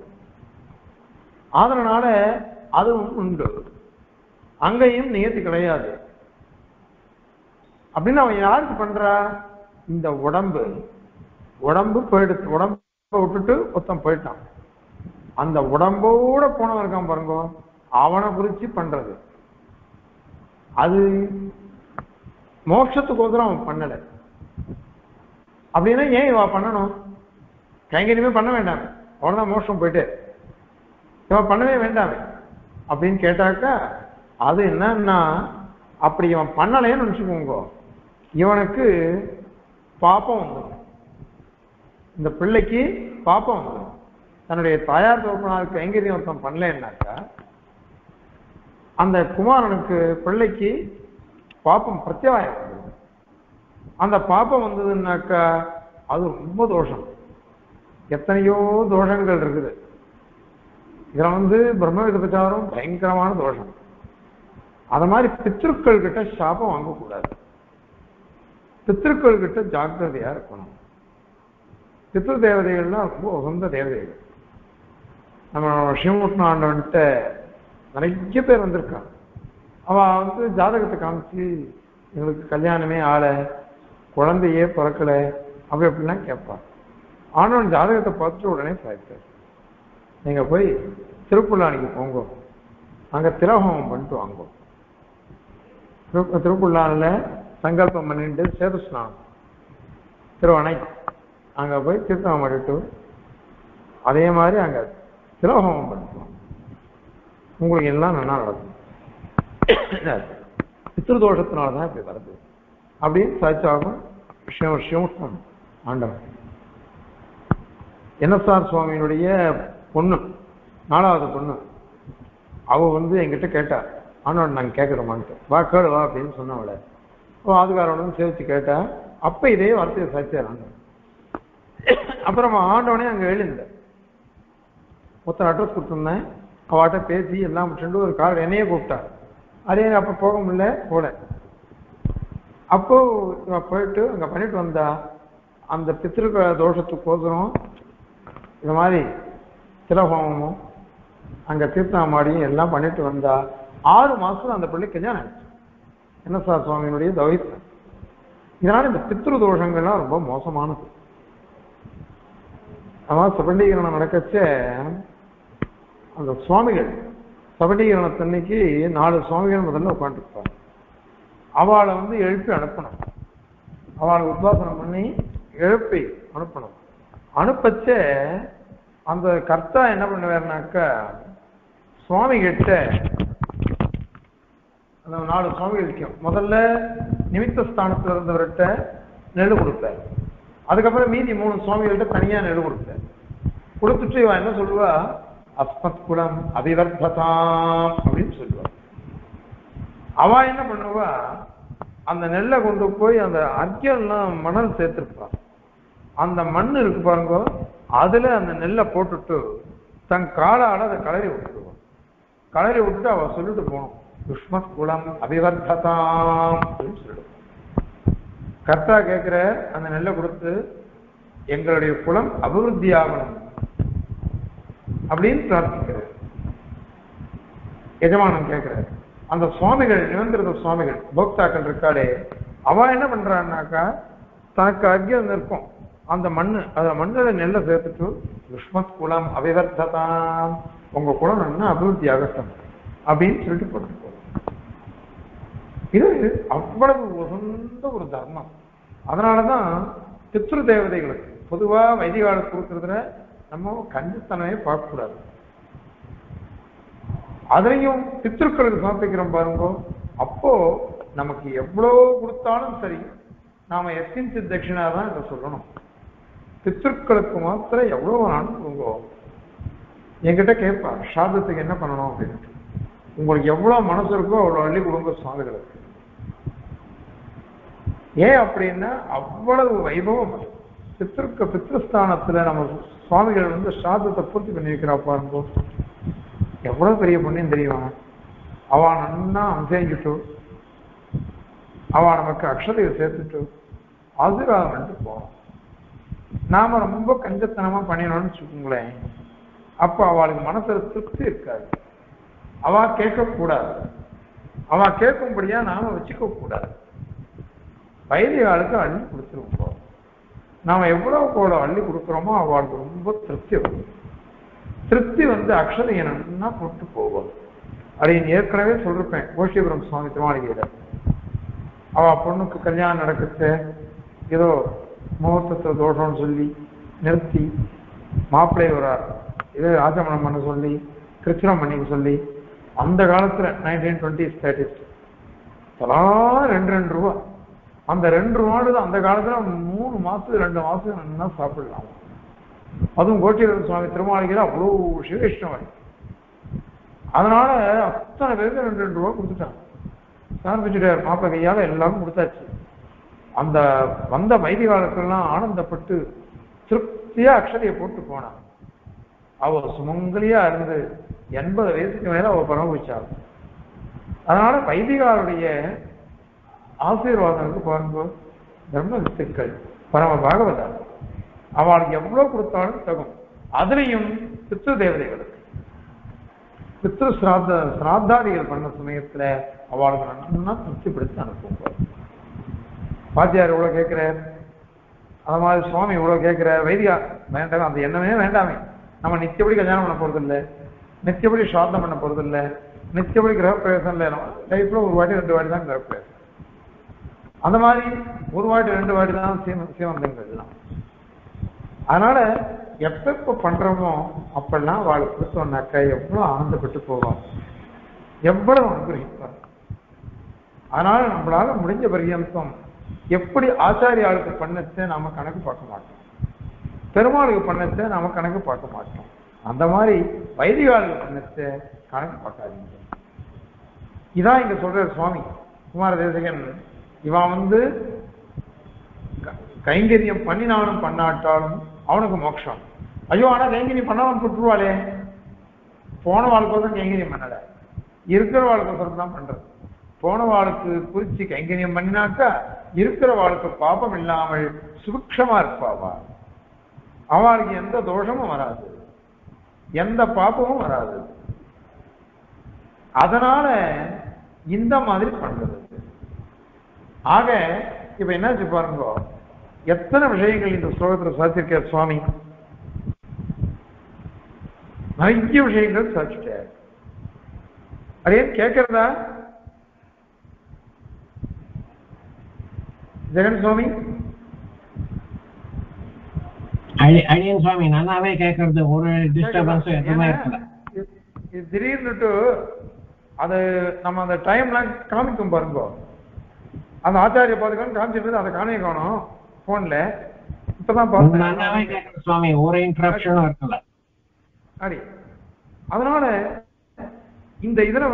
Speaker 1: அதனால அதுவும் உண்டு, அங்கேயும் நியதி கிடையாது. அப்படின்னு அவன் யாருக்கு பண்றா? இந்த உடம்பு போயிடுச்சு, உடம்ப விட்டுட்டு ஒருத்தன் போயிட்டான். அந்த உடம்போட போனவன் இருக்கான் பாருங்க, அவனை குறிச்சு பண்றது. அது மோட்சத்துக்கோசரம் அவன் பண்ணல. அப்படின்னா ஏன் இவ பண்ணணும்? கைங்கரியமே பண்ண வேண்டாமே, அவ்வளவுதான் மோட்சம் போயிட்டு இவன் பண்ணவே வேண்டாமே அப்படின்னு கேட்டாக்கா அது என்னன்னா, அப்படி இவன் பண்ணலைன்னு நினைச்சுக்கோங்க, இவனுக்கு பாப்பம் வந்துடும். இந்த பிள்ளைக்கு பாப்பம் வந்துடும். தன்னுடைய தாயார் தோப்பனாருக்கு கைங்கரியம் ஒருத்தன் பண்ணலன்னாக்கா அந்த குமாரனுக்கு பிள்ளைக்கு பாப்பம் பிரத்யாயம். அந்த பாப்பம் வந்ததுன்னாக்கா அது ரொம்ப தோஷம். எத்தனையோ தோஷங்கள் இருக்குது. இதுல பிரம்ம விபச்சாரம் பயங்கரமான தோஷம். அத மாதிரி பித்ருக்கள் கிட்ட சாபம் வாங்கக்கூடாது. பித்ருக்கள் கிட்ட ஜாக்கிரதையா இருக்கணும். பித்ரு தேவதைகள்லாம் ரொம்ப உகந்த தேவதைகள். நம்ம ஸ்ரீமுஷ்ண ஆண்டவன்ட்ட நிறைய பேர் வந்திருக்கான். அவ ஜாதகத்தை காமிச்சு எங்களுக்கு கல்யாணமே ஆள, குழந்தையே பிறக்கல, அப்படி அப்படிலாம் கேட்பான். ஆண்டவன் ஜாதகத்தை பார்த்துட்டு உடனே சாய்ப்பார், நீங்க போய் திருப்புல்லானிக்கு போங்க, அங்க திலஹோமம் பண்ணிட்டு வாங்க. திருப்புல்லானில் சங்கல்பம் பண்ணிட்டு சேது ஸ்நானம் திருவணை அங்க போய் தீர்த்தம் பண்ணிட்டு அதே மாதிரி அங்க திலஹோமம் பண்ணிட்டு உங்களுக்கு எல்லாம் நல்லா நடக்கும். பித்ருதோஷத்தினாலதான் இப்படி வருது அப்படின்னு சாட்சாகும் சிவம் ஆண்டவன். என்எஸ்ஆர் சுவாமியினுடைய பொண்ணு, 4வது பொண்ணு, அவ என்கிட்ட கேட்டா, ஆண்டவன் நாங்க கேட்கிறோமான்ட்டு. வா கேளு வா அப்படின்னு சொன்னவள ஆதுகாரோட சேவிச்சு கேட்டா, அப்ப இதே வார்த்தையை சாட்சியார் ஆண்டவன். அப்புறம் ஆண்டவனே அங்க எழுந்த மொத்தம் அட்ரஸ் கொடுத்துருந்தேன். அவட்ட பேசி எல்லாம் முடிச்சுட்டு ஒரு கார் என்னையே கூப்பிட்டா. அதே அப்ப போக முடியல போல. அப்போ போயிட்டு அங்க பண்ணிட்டு வந்தா, அந்த பித்திருக்க தோஷத்துக்கோசரம் இந்த மாதிரி திலஹோமமும் அங்க தீர்த்தமாடியும் எல்லாம் பண்ணிட்டு வந்தா 6 மாசத்துல அந்த பிள்ளை கல்யாணம் ஆயிடுச்சு. என்எஸ்ஆர் சுவாமியினுடைய தவிப்பு. இதனால இந்த பித்ரு தோஷங்கள்லாம் ரொம்ப மோசமானது. அதான் சபண்டீகரணம் நடக்கச்ச அந்த சுவாமிகள் சபண்டீகரணத்தன்னைக்கு 4 சுவாமிகள் முதல்ல உட்காந்துருப்பாங்க. அவளை எழுப்பி அனுப்பணும். அவளை உத்வாசனம் பண்ணி எழுப்பி அனுப்பணும். அனுப்பச்ச அந்த கர்த்தா என்ன பண்ணுவாருனாக்கா, சுவாமி கிட்ட அந்த 4 சுவாமிகள் இருக்கும். முதல்ல நிமித்த ஸ்தானத்துல இருந்தவர்கிட்ட நெல் கொடுப்பார். அதுக்கப்புறம் மீதி 3 சுவாமிகள்கிட்ட தனியா நெல் கொடுப்பார். கொடுத்துட்டு இவன் என்ன சொல்லுவா, அஸ்மத் குலம் அபிவர்த்ததாம் அப்படின்னு சொல்லுவா. அவ என்ன பண்ணுவா, அந்த நெல்லை கொண்டு போய் அந்த அர்க்கியெல்லாம் மணல் சேர்த்திருப்பான். அந்த மண் இருக்கு பாருங்க, அதுல அந்த நெல்லை போட்டுட்டு தன் காலால அதை கலரி விட்டுருவான். கலரி விட்டுட்டு அவ சொல்லிட்டு போகணும், துஷ்மத் குலம் அபிவர்த்ததாம் அப்படின்னு சொல்லிடுவோம். கர்த்தா கேட்கிற அந்த நெல்லை கொடுத்து எங்களுடைய குலம் அபிவிருத்தி ஆகணும் அப்படின்னு பிரார்த்திக்கிறார். எஜமானன் கேட்கிறார். அந்த சுவாமிகள், நிரந்தர சுவாமிகள் போக்தாக்கள் இருக்காளே, அவ என்ன பண்றான்னாக்கா, தனக்கு அர்க்கியம் இருக்கும் அந்த மண்ணு, அந்த மண்ணில் நெல்லை சேர்த்துட்டு துஷ்மத் குலம் அபிவர்த்ததாம், உங்க குலம் என்ன அபிவிருத்தி ஆகட்டும் அப்படின்னு சொல்லிட்டு போட்டு போகும். இது அவ்வளவு உகந்த ஒரு தர்மம். அதனாலதான் பித்ரு தேவதைகளுக்கு பொதுவா வைதிகாலுக்கு கொடுக்கறதுல நம்ம கஞ்சித்தனமே பார்க்கக்கூடாது. அதையும் பித்ருக்களுக்கு சமர்ப்பிக்கிறோம் பாருங்க, அப்போ நமக்கு எவ்வளவு கொடுத்தாலும் சரி, நாம எஸ்கின் தட்சிணா தான் இதை சொல்லணும். பித்ருக்களுக்கு மாத்திரம் எவ்வளவு நானும் கொடுங்க. என்கிட்ட கேட்பா, சாதத்துக்கு என்ன பண்ணணும் அப்படின்ட்டு. உங்களுக்கு எவ்வளவு மனசு இருக்கோ அவ்வளவு அள்ளி கொடுங்க சுவாமிகளுக்கு. ஏன் அப்படின்னா அவ்வளவு வைபவம். பித்ருஸ்தானத்துல நம்ம சுவாமிகள் சாதத்தை பூர்த்தி பண்ணி வைக்கிறா பாருங்க, எவ்வளவு பெரிய புண்ணியம் தெரியுமா. அவ நன்னா அம்சேங்கிட்டு அவ நமக்கு அக்ஷதையை சேர்த்துட்டு ஆசீர்வாதம் பண்ணிட்டு போறோம். நாம ரொம்ப கஞ்சத்தனமா பண்ணினோம்னு வச்சுக்கோங்களேன், அப்ப அவளுக்கு மனசுல திருப்தி இருக்காது. அவ கேட்கக்கூடாது. அவ கேட்கும்படியா நாம வச்சுக்க கூடாது. வைதிகாலுக்கு அள்ளி கொடுத்துருப்போம். நாம எவ்வளவு கூட அள்ளி கொடுக்குறோமோ அவளுக்கு ரொம்ப திருப்தி வரும். திருப்தி அக்ஷதையை நன்னா போட்டு போவோம் அப்படின்னு ஏற்கனவே சொல்லிருப்பேன். கோஷிபுரம் சுவாமி திருமாளிகையில அவ பொண்ணுக்கு கல்யாணம் நடக்குது, ஏதோ முகூர்த்தத்தை தோஷம்னு சொல்லி நிறுத்தி மாப்பிள்ளை வரார், ஏதோ ஆச்சமனம் பண்ண சொல்லி கிருஷ்ணம் பண்ணிக்க சொல்லி, அந்த காலத்துல 1920s 30s தலா 2 ரூபா. அந்த 2 ரூபாடு அந்த காலத்துல 3 மாசத்துக்கு 2 மாசத்துக்கு நல்லா சாப்பிடலாம். அதுவும் கோட்டியவர் சுவாமி திருமாளிகையில அவ்வளோ சிவேஷ்ணவர். அதனால அத்தனை பேருக்கு 2 ரூபா கொடுத்துட்டாங்க. ஆரம்பிச்சுட்டார் மாப்பிள்ளை கையால எல்லாரும் கொடுத்தாச்சு. அந்த வந்த வைதிகாலத்துக்கெல்லாம் ஆனந்தப்பட்டு திருப்தியா அக்ஷதையை போட்டு போனான். அவ சுமங்கலியா இருந்து 80 வயசுக்கு மேல அவ பரமபிச்சாள். அதனால வைதிகாருடைய ஆசீர்வாதம் பாருங்க, பிரம்ம வித்துக்கள் பரம பாகவதர் அவளுக்கு எவ்வளவு கொடுத்தாலும் தகும். அதுலயும் பித்ரு தேவதைகளுக்கு பித்ரு சிராத்தாதிகள் பண்ண சமயத்துல அவளுக்கு நல்லா திருப்திப்படுத்தி அனுப்புவார். பாத்தியார் இவ்வளவு கேட்கிறார், அது மாதிரி சுவாமி இவ்வளவு கேட்கிறார், வைதிகா வேண்டாம் அந்த எண்ணமே வேண்டாமே, நம்ம நித்தியப்படி கல்யாணம் பண்ண போறது இல்லை, நித்தியப்படி ஸ்ராத்தம் பண்ண போறது இல்லை, நித்தியப்படி கிரகப்பிரவேசம் இல்லை, லைஃப்ல ஒரு வாட்டி 2 வாட்டி தான் கிரகப்பிரவேசம், அந்த மாதிரி 1 வாட்டி 2 வாட்டி தான் சீமந்தங்கள் எல்லாம். அதனால எப்ப பண்றோமோ அப்பெல்லாம் வாழ் கொடுத்தோம்னாக்கா எவ்வளவு ஆனந்தப்பட்டு போவோம், எவ்வளவு அனுகிரகிப்பார். அதனால நம்மளால முடிஞ்ச பரியந்தம் எப்படி ஆச்சாரியாளுக்கு பண்ணச்ச நாம கணக்கு பார்க்க மாட்டோம், பெருமாளுக்கு பண்ணச்ச நாம கணக்கு பார்க்க மாட்டோம். அந்த மாதிரி வைதிகாளுக்கு பண்ணச்ச கணக்கு பார்க்காதீங்க. இதான் இங்க சொல்ற சுவாமி குமார தேசிகன். இவன் கைங்கரியம் பண்ணினாலும் பண்ணாட்டாலும் அவனுக்கு மோட்சம். ஐயோ ஆனா கைங்கரியம் பண்ணாலும் விட்டுருவாளே, போன வாழ்க்கை கைங்கரியம் பண்ணல, இருக்கிற வாழ்க்கை தான் பண்றது. போன வாழ்க்கு குறிச்சு கைங்கரியம் பண்ணினாக்கா இருக்கிற வாழ்க்கை பாபம் இல்லாமல் சுபிக்ஷமா இருப்பாவா, அவளுக்கு எந்த தோஷமும் வராது, எந்த பாப்பமும் வராது. அதனால இந்த மாதிரி பண்றது. ஆக இப்ப என்னாச்சு பாருங்க, எத்தனை விஷயங்கள் இந்த ஸ்லோகத்தில் சாதிச்சிருக்கார் சுவாமி, நிறைய விஷயங்கள் சாதிச்சிட்டார். அதே கேட்கிறதா ஜெகன் சுவாமி?
Speaker 2: அடியன் சுவாமி நல்லாவே கேட்கறது, ஒரு டிஸ்டர்பன்ஸ் எதுவுமே இருக்கல.
Speaker 1: திடீர்னுட்டு அது நம்ம அந்த டைம்லாம் காமிக்கும் பாருங்க, அந்த ஆச்சாரிய பாதுகான்னு காமிச்சிட்டு அதை காணவே காணும் போன்ல. இப்பதான்
Speaker 2: பார்த்தேன் சுவாமி, ஒரு இன்டரப்ஷனும் இருக்கல.
Speaker 1: அடி அதனால இந்த இதுல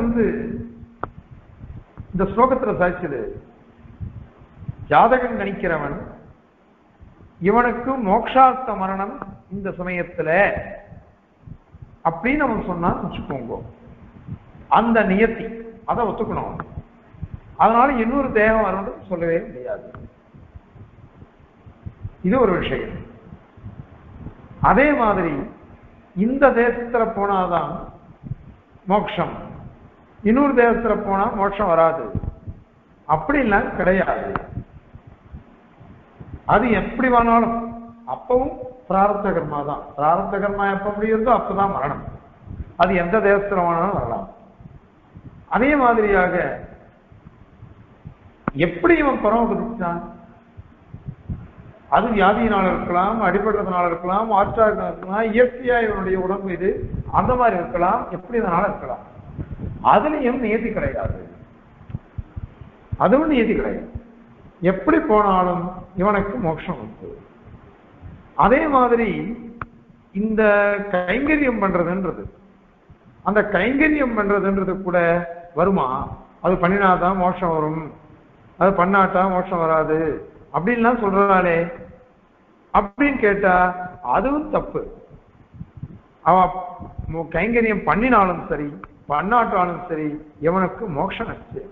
Speaker 1: இந்த ஸ்லோகத்துல சாய்ச்சது, ஜாதகம் கணிக்கிறவன் இவனுக்கு மோக்ஷார்த்த மரணம் இந்த சமயத்துல அப்படின்னு அவன் சொன்னா வச்சுக்கோங்க, அந்த நியத்தி அதை ஒத்துக்கணும். அதனால இன்னொரு தேகம் வரணும்னு சொல்லவே முடியாது. இது ஒரு விஷயம். அதே மாதிரி இந்த தேசத்துல போனாதான் மோட்சம், இன்னொரு தேசத்துல போனா மோட்சம் வராது அப்படின்லாம் கிடையாது. அது எப்படி வேணாலும் அப்பவும் பிராரப்த கர்மா தான். பிராரப்த கர்மா எப்ப முடியுதோ அப்பதான் மரணம். அது எந்த தேசத்துல வேணாலும் வரலாம். அதே மாதிரியாக எப்படி இவன் பரமபதிச்சான், அது வியாதியினால் இருக்கலாம், அடிபடுறதுனால இருக்கலாம், ஆற்றாக இருக்கலாம், இயற்கையா இவனுடைய உடம்பு இது அந்த மாதிரி இருக்கலாம், எப்படி இதனால இருக்கலாம். அதுலயும் நியதி கிடையாது, அதுவும் நியதி கிடையாது. எப்படி போனாலும் இவனுக்கு மோட்சம் உண்டு. அதே மாதிரி இந்த கைங்கரியம் பண்றதுன்றது, அந்த கைங்கரியம் பண்றதுன்றது கூட வருமா, அது பண்ணினாதான் மோட்சம் வரும், அது பண்ணாட்டா மோட்சம் வராது அப்படின்லாம் சொல்றாளே அப்படின்னு கேட்டா அதுவும் தப்பு. அவ கைங்கரியம் பண்ணினாலும் சரி பண்ணாட்டாலும் சரி இவனுக்கு மோட்சம் நிச்சயம்.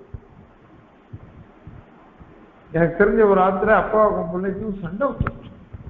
Speaker 1: எனக்கு தெரிஞ்ச ஒரு ஆத்திர அப்பாவுக்கும் பிள்ளைக்கும் சண்டை வச்சு,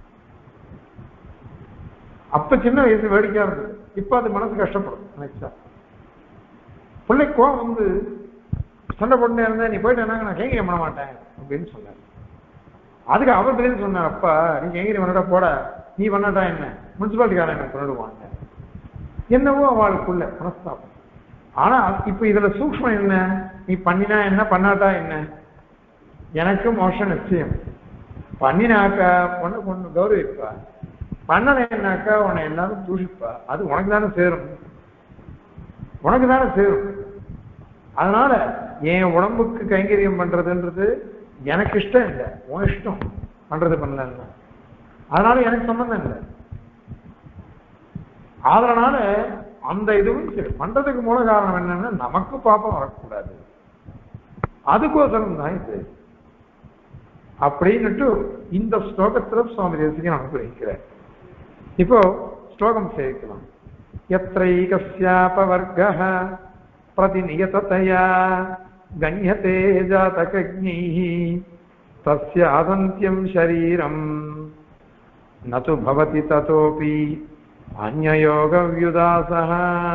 Speaker 1: அப்ப சின்ன வயசு வேடிக்கையா இருந்தது, இப்ப அது மனசு கஷ்டப்படும் நினைச்சா. பிள்ளைக்கும் சண்டை போட்டுனே இருந்தேன், நீ போயிட்டு நான் கைங்கரியம் பண்ண மாட்டேன் அப்படின்னு சொன்னார். அதுக்கு அவர் பதில் சொன்னார், அப்பா நீ கைங்கரியம் பண்ணடா போட, நீ பண்ணட்டா என்ன, முனிசிபாலிட்டிக்காரன் என்ன பண்ணிடுவாங்க. என்னவோ அவளுக்குள்ள மனஸ்தாபம். ஆனா இப்ப இதுல சூக்ஷ்மம் என்ன, நீ பண்ணினா என்ன பண்ணாட்டா என்ன, எனக்கு மோட்சம் நிச்சயம். பண்ணினாக்கா உன்னை கொண்டு கௌரவிப்பா, பண்ணலைன்னாக்கா உன்னை எல்லாரும் தூஷிப்பா, அது உனக்கு தானே சேரும், உனக்கு தானே சேரும். அதனால என் உடம்புக்கு கைங்கரியம் பண்றதுன்றது எனக்கு இஷ்டம் இல்லை, உன் இஷ்டம் பண்றது பண்ணல, அதனால எனக்கு சம்பந்தம் இல்லை. அதனால அந்த இதுவும் சரி பண்றதுக்கு மூல காரணம் என்னன்னா நமக்கு பாப்பம் வரக்கூடாது, அதுக்கோசரம் தான் இது அப்படின்னுட்டு இந்த ஸ்லோகத்துல சுவாமி தேசிகன் அனுகிரகிக்கிறார். இப்போ ஸ்லோகம் சேவிக்கலாம். யத்ரைகஸ்யாபவர்கः பிரதிநியததயா கண்யதே ஜாதகஜ்ஞைः தஸ்யாதந்த்யம் ஷரீரம் நது பவதி ததோபி அன்யயோகவ்யுதாசः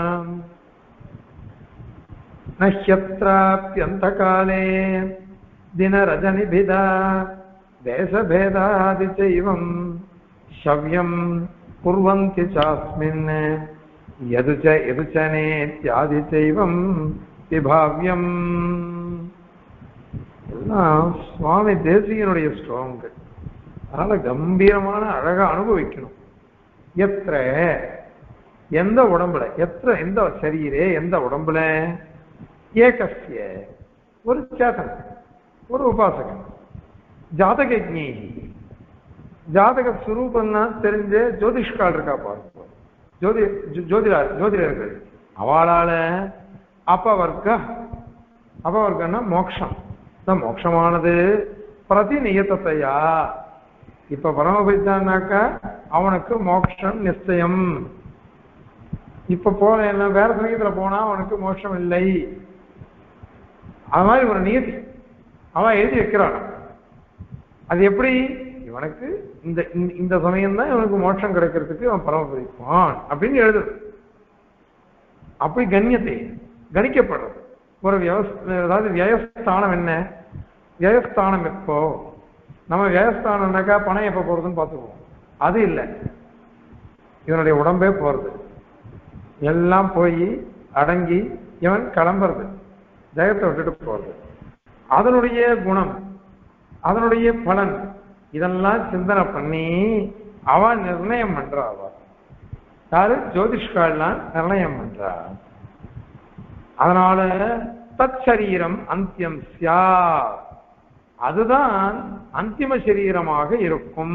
Speaker 1: நஹ்யத்ராப்யந்தகாலே தினரஜனிபிதா தேசபேதாதி சைவம் ஷவ்யம் குர்வந்தி சாஸ்மின் யதுச்சனேத்யாதி சைவம் விபாவ்யம். எல்லாம் சுவாமி தேசிகனுடைய ஸ்லோகங்கள், அதனால கம்பீரமான அழகா அனுபவிக்கணும். எத்திர எந்த உடம்புல, எத்திர எந்த சரீரே எந்த உடம்புல, ஏகஸ்ய ஒரு சேதன் ஒரு உபாசகன், ஜாதகஜ்ஞி ஜாதக சுரூபம்னா தெரிஞ்ச ஜோதிஷ்கால் இருக்கா பாருங்க, ஜோதிடர்கள் அவளால அபவர்க்கன்னா மோட்சம், மோட்சமானது பிரதிநியதத்தையா இப்ப பரமபைத்தான்னாக்கா அவனுக்கு மோட்சம் நிச்சயம். இப்ப போன என்ன வேற சமயத்துல போனா அவனுக்கு மோட்சம் இல்லை, அது மாதிரி ஒரு நியதி அவன் எழுதி வைக்கிறான். அது எப்படி இவனுக்கு இந்த சமயம் தான் இவனுக்கு மோட்சம் கிடைக்கிறதுக்கு அவன் பரமபதிப்பான் அப்படின்னு எழுதுறது. அப்படி கண்ணியத்தை கணிக்கப்படுறது ஒரு அதாவது வியஸ்தானம். என்ன வியஸ்தானம் எப்போ நம்ம வியஸ்தானம்னாக்கா பணம் எப்ப போறதுன்னு பார்த்துக்குவோம், அது இல்லை. இவனுடைய உடம்பே போறது, எல்லாம் போய் அடங்கி இவன் கிளம்புறது, ஜெயத்தை விட்டுட்டு போறது, அதனுடைய குணம் அதனுடைய பலன் இதெல்லாம் சிந்தனை பண்ணி அவன் நிர்ணயம் பண்றா. அவ யாரு ஜோதிஷ்காலாம் நிர்ணயம் பண்றா. அதனால தத் சரீரம் அந்தியம் சியா, அதுதான் அந்திம சரீரமாக இருக்கும்.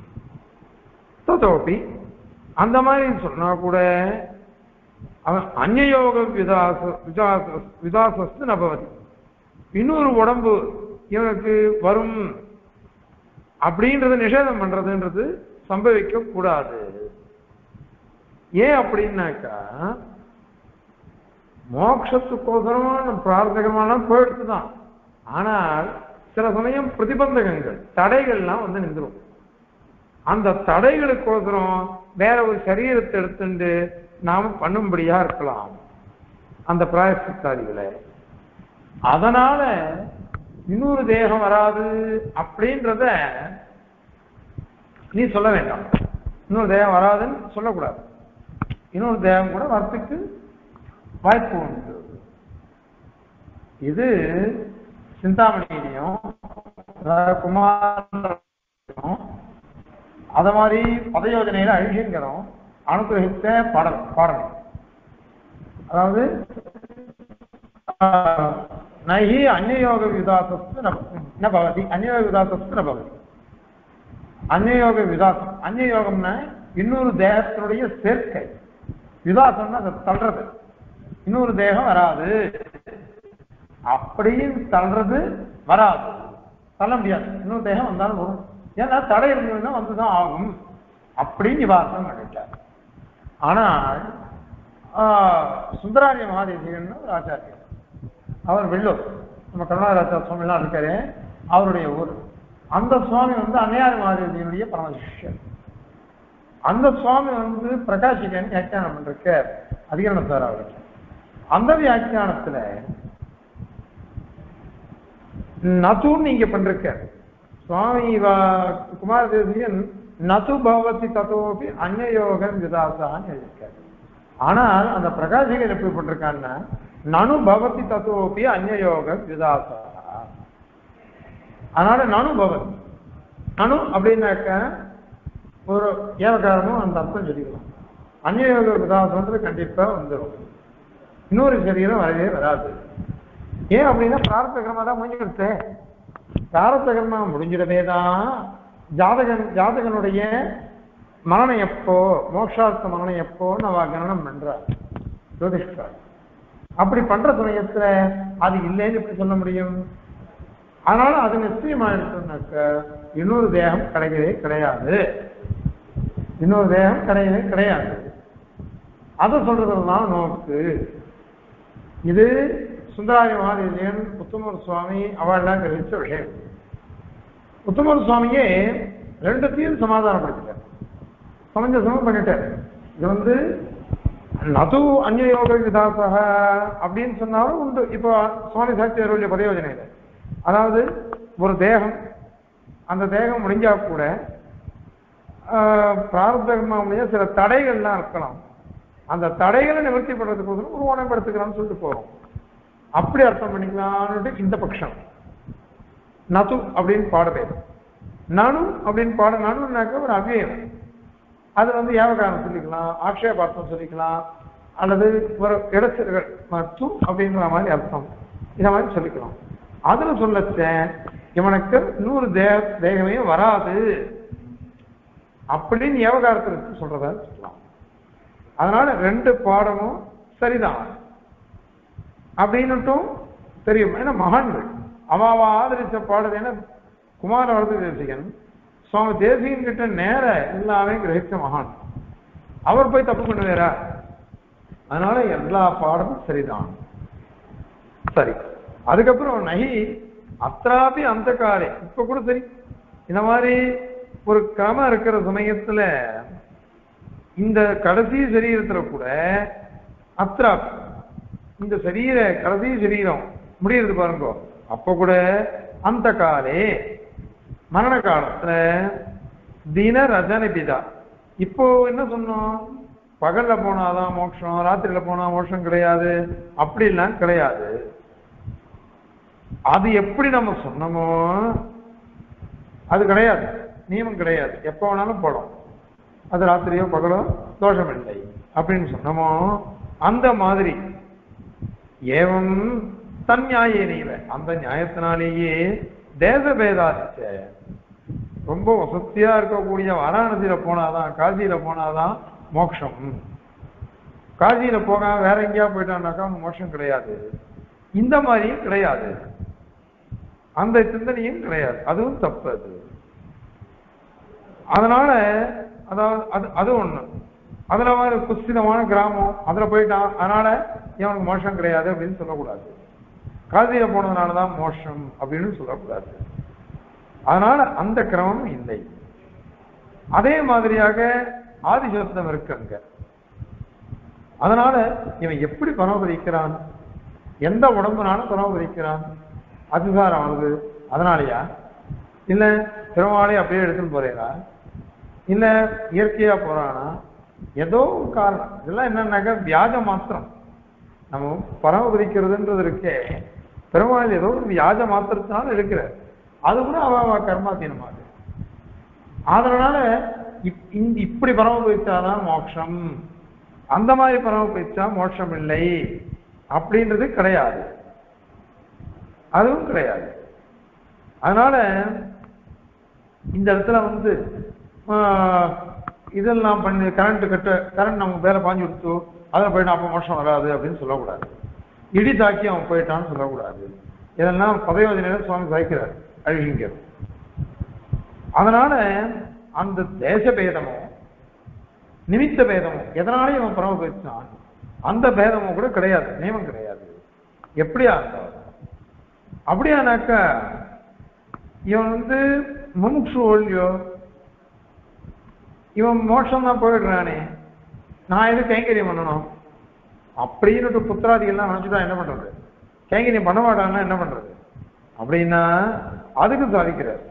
Speaker 1: ததோபி அந்த மாதிரி சொன்னா கூட அவன் அந்நியோக விதாசஸ்து நபவதி, இன்னொரு உடம்பு இவனுக்கு வரும் அப்படின்றது நிஷேதம் பண்றதுன்றது சம்பவிக்க கூடாது. ஏன் அப்படின்னாக்கா மோட்சத்துக்கோசரமான பிரார்த்தகமான போயிடுச்சுதான், ஆனால் சில சமயம் பிரதிபந்தகங்கள் தடைகள்லாம் வந்து நின்றுடும். அந்த தடைகளுக்கோசரம் வேற ஒரு சரீரத்தை எடுத்துட்டு நாம பண்ணும்படியா இருக்கலாம் அந்த பிராயசித்தாதிகளை. அதனால இன்னொரு தேகம் வராது அப்படின்றத நீ சொல்ல வேண்டாம். இன்னொரு தேகம் வராதுன்னு சொல்லக்கூடாது. இன்னொரு தேகம் கூட வரத்துக்கு வாய்ப்பு உண்டு. இது சிந்தாமணியிலையும் குமாரம் அத மாதிரி பதயோஜனையில அழிங்கரும் அனுகிரகித்த பாடல். அதாவது நகி அந்நியோக விதாசஸ்து ந பவதி, அந்நியோக விதாசஸ்து ந பவதி. அந்நியோக விதாசம், அந்நியோகம்னா இன்னொரு தேகத்தினுடைய சேர்க்கை, விதாசம்னா அதை தள்ளுறது. இன்னொரு தேகம் வராது அப்படின்னு தள்ளுறது வராது, தள்ள முடியாது. இன்னொரு தேகம் வந்தாலும் வரும், ஏன்னா தடை இருந்ததுன்னா வந்துதான் ஆகும் அப்படின்னு நிவாரணம் பண்ணிட்டார். ஆனால் சுந்தராரிய மகாதேசிகன் ஒரு ஆச்சாரியர், அவர் வெள்ளூர், நம்ம கருணாராஜா சுவாமிலாம் இருக்காரு, அவருடைய ஊர். அந்த சுவாமி வந்து அன்னையார் மகாதேசிகனுடைய பரமசிஷ்யர். அந்த சுவாமி வந்து பிரகாஷிகன் வியாக்கியானம் பண்றக்க அதிகரணம் சார் அவருக்கு. அந்த வியாக்கியானத்துல நதுன்னு நீங்க பண்றக்க சுவாமி குமாரதேசிகன் நது பவதி ததோபி அந்நியோகம் விதாசான்னு எழுதியிருக்காரு. ஆனால் அந்த பிரகாஷிகன் எப்படி பண்றான்னா நனு பவதி ததோபி அந்நியோக விதாசா. அதனால நனு பவதி, நனு அப்படின்னாக்க ஒரு ஏவகாரமும் அந்த அர்த்தம் சொல்லிக்கலாம். அந்நியோக விதாசம்ன்றது கண்டிப்பா வந்துடும், இன்னொரு சரீரம் வரவே வராது. ஏன் அப்படின்னா பிராரப்த கர்மா தான் முடிஞ்சுக்கிட்டு, பிராரப்த கர்மா முடிஞ்சிடவே தான் ஜாதகனுடைய மரணம் எப்போ, மோட்சார்த்த மரணம் எப்போன்னு அவ கணனம் பண்றார். ஜோதிஷ்கர். அப்படி பண்ற சமயத்துல அது இல்லைன்னு எப்படி சொல்ல முடியும்? அதனால அது நிச்சயமாயிருக்குனாக்க இன்னொரு தேகம் கிடையவே கிடையாது, இன்னொரு தேகம் கிடையவே கிடையாது. அதை சொல்றதுதான் நோக்கு. இது சுந்தராய மகாதேவியன் உத்தமர் சுவாமி அவள்லாம் கிரகிச்ச விஷயம். உத்தமர் சுவாமியே ரெண்டுத்தையும் சமாதானப்படுத்திட்டார், சமஞ்சசமும் பண்ணிட்டார். இது நது அந்நியோக விதாசக அப்படின்னு சொன்னாலும் உண்டு. இப்போ சுவாமி சாட்சியருடைய பதயோஜனையில, அதாவது ஒரு தேகம், அந்த தேகம் முடிஞ்சா கூட பிராரப்தகர்மாவுடைய சில தடைகள்லாம் இருக்கலாம், அந்த தடைகளை நிவர்த்தி பண்றதுக்கு ஒரு ஓனப்படுத்துக்கிறான்னு சொல்லிட்டு போறோம். அப்படி அர்த்தம் பண்ணிக்கலான்னு இந்த பட்சம். நது அப்படின்னு பாட பேர், நனு அப்படின்னு பாட, நனுனாக்க ஒரு அவ்வியம். அது ஏவகாரம் சொல்லிக்கலாம், ஆக்ஷேபார்த்தம் சொல்லிக்கலாம், அல்லது ஒரு இடச்செருகள் து அப்படின்ற மாதிரி அர்த்தம், இதை மாதிரி சொல்லிக்கலாம். அதுல சொல்லச்ச இவனுக்கு இன்னொரு தேகமே வராது அப்படின்னு ஏவகாரத்திற்கு சொல்றதா சொல்லலாம். அதனால ரெண்டு பாடமும் சரிதான் அப்படின்னுட்டும் தெரியும். ஏன்னா மகான்கள் அவாவா ஆதரிச்ச பாடல் என்ன, குமார வரது தேசிகன் சுவாமி தேசிகன் கிட்ட நேர எல்லாமே கிரகிச்ச மகான், அவர் போய் தப்பு பண்ணுவாரா? அதனால எல்லா பாடமும் சரிதான். சரி, அதுக்கப்புறம் நகி அத்ராபி அந்த காலே, இப்ப கூட சரி, இந்த மாதிரி ஒரு கிரமம் இருக்கிற சமயத்துல இந்த கடைசி சரீரத்துல கூட அத்ராபி, இந்த கடைசி சரீரம் முடியறது பாருங்க, அப்ப கூட அந்த காலே மரண காலத்துல தின ரஜன பிதா. இப்போ என்ன சொன்னோம், பகல்ல போனாதான் மோட்சம், ராத்திரியில போனா மோட்சம் கிடையாது அப்படிலாம் கிடையாது. அது எப்படி நம்ம சொன்னோமோ அது கிடையாது, நியமம் கிடையாது. எப்ப வேணாலும் போடும், அது ராத்திரியோ பகலோ தோஷம் இல்லை அப்படின்னு சொன்னோமோ அந்த மாதிரி ஏவம் தன் நியாய நீவ, அந்த நியாயத்தினாலேயே தேச பேதாதிச்ச, ரொம்ப வசதியா இருக்கக்கூடிய வாராணசியில போனாதான், காசியில போனாதான் மோட்சம், காசியில போகாம வேற எங்கேயா போயிட்டான்னாக்கா அவங்க மோட்சம் கிடையாது, இந்த மாதிரியும் கிடையாது, அந்த சிந்தனையும் கிடையாது, அதுவும் தப்பு. அது அதனால அதாவது அது ஒண்ணு. அதுல மாதிரி குஸ்திதமான கிராமம், அதுல போயிட்டான் அதனால இவனுக்கு மோட்சம் கிடையாது அப்படின்னு சொல்லக்கூடாது, காசியில போனதுனாலதான் மோட்சம் அப்படின்னு சொல்லக்கூடாது. அதனால அந்த கிரமம் இல்லை. அதே மாதிரியாக ஆதிசப்தம் இருக்கு அங்க. அதனால இவன் எப்படி பரமபதிக்கிறான், எந்த உடம்புனாலும் பரமபதிக்கிறான், அதிசாரம் ஆகுது அதனாலயா, இல்ல திருமாலை அப்படியே எடுத்துன்னு போறேனா, இல்ல இயற்கையா போறானா, ஏதோ ஒரு காரணம். இதெல்லாம் என்னன்னாக்க வியாஜ மாத்திரம். நம்ம பரமபதிக்கிறதுன்றது இருக்கே, பெருமாள் ஏதோ ஒரு வியாஜ மாத்திரத்தினால இருக்கிற, அது கூட அவ கர்மாதீனமாக. அதனால இப்படி பரமபதிச்சாதான் மோட்சம், அந்த மாதிரி பரமபதிச்சா மோட்சம் இல்லை அப்படின்றது கிடையாது, அதுவும் கிடையாது. அதனால இந்த இடத்துல இதெல்லாம் பண்ணி கரண்ட் நமக்கு வேலை பாஞ்சு கொடுத்து அதில் போயிட்டு அப்போ மோட்சம் வராது அப்படின்னு சொல்லக்கூடாது, இடி தாக்கி அவன் போயிட்டான்னு சொல்லக்கூடாது. இதெல்லாம் பதயோஜனையில சுவாமி சாய்க்கிறார் அழகிங்கர். அதனால அந்த தேச பேதமோ நிமித்த பேதமோ எதனாலே இவன் பரம போயிடுச்சான் அந்த பேதமும் கூட கிடையாது, நியமம் கிடையாது. எப்படியா இருந்தாலும் அப்படியானாக்க இவன் முமுட்சு ஒழியோ, இவன் மோட்சம் தான் போயிடுறானே, நான் எது கைங்கரியம் பண்ணணும் அப்படின்னு புத்திராதிகள்லாம் நினைச்சுட்டா என்ன பண்றது, கைங்கரியம் பண்ண மாட்டான்னா என்ன பண்றது அப்படின்னா அதுக்கு சாதிக்கிறார்.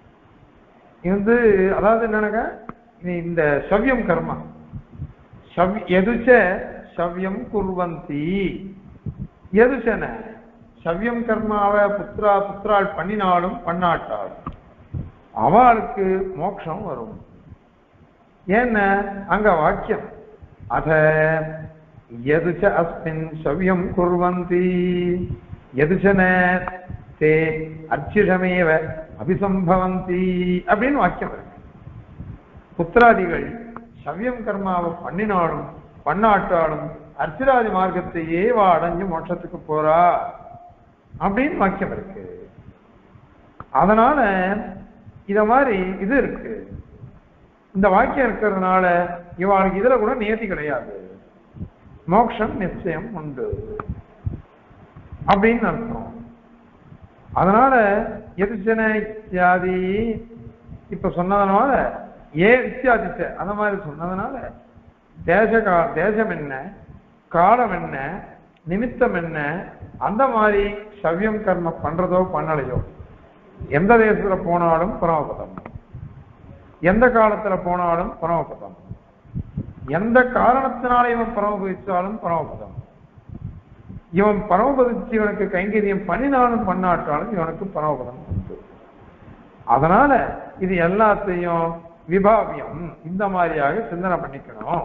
Speaker 1: அதாவது என்னன்னாக்கா இந்த சவ்யம் கர்மா எதுச்ச சவ்யம் குர்வந்தி, எதுச்சன சவ்யம் கர்மாவை புத்திரால் பண்ணினாலும் பண்ணாட்டாலும் அவளுக்கு மோட்சம் வரும். ஏன்னா அங்க வாக்கியம் அத எதுச்ச அஸ்மின் சவ்யம் குர்வந்தி எதுச்சன தே அர்ச்சிஷமேவ அபிசம்பவந்தி அப்படின்னு வாக்கியம் இருக்கு. புத்திராதிகள் சவ்யம் கர்மாவை பண்ணினாலும் பண்ணாட்டாலும் அர்ச்சிராதி மார்க்கத்தையே அடைஞ்சு மோட்சத்துக்கு போறா அப்படின்னு வாக்கியம் இருக்கு. அதனால இத மாதிரி இது இருக்கு. இந்த வாக்கியம் இருக்கிறதுனால இவளுக்கு இதுல கூட நியதி கிடையாது, மோட்சம் நிச்சயம் உண்டு அப்படின்னு அர்த்தம். அதனால எதிர்ச்சனை இத்தியாதி இப்ப சொன்னதுனால இத்தியாதிச்ச அந்த மாதிரி சொன்னதுனால தேசம் என்ன, காலம் என்ன, நிமித்தம் என்ன, அந்த மாதிரி சவ்யம் கர்ம பண்றதோ பண்ணலையோ எந்த தேசத்துல போனாலும் பரமபதம், எந்த காலத்துல போனாலும் பரமபதம், எந்த காரணத்தினால இவன் பரமபதிச்சாலும் பரமபதம், இவன் பரமபதிச்சு இவனுக்கு கைங்கரியம் பண்ணினாலும் பண்ணாட்டாலும் இவனுக்கு பரமபதம் உண்டு. அதனால இது எல்லாத்தையும் விபாவியம் இந்த மாதிரியாக சிந்தனை பண்ணிக்கணும்.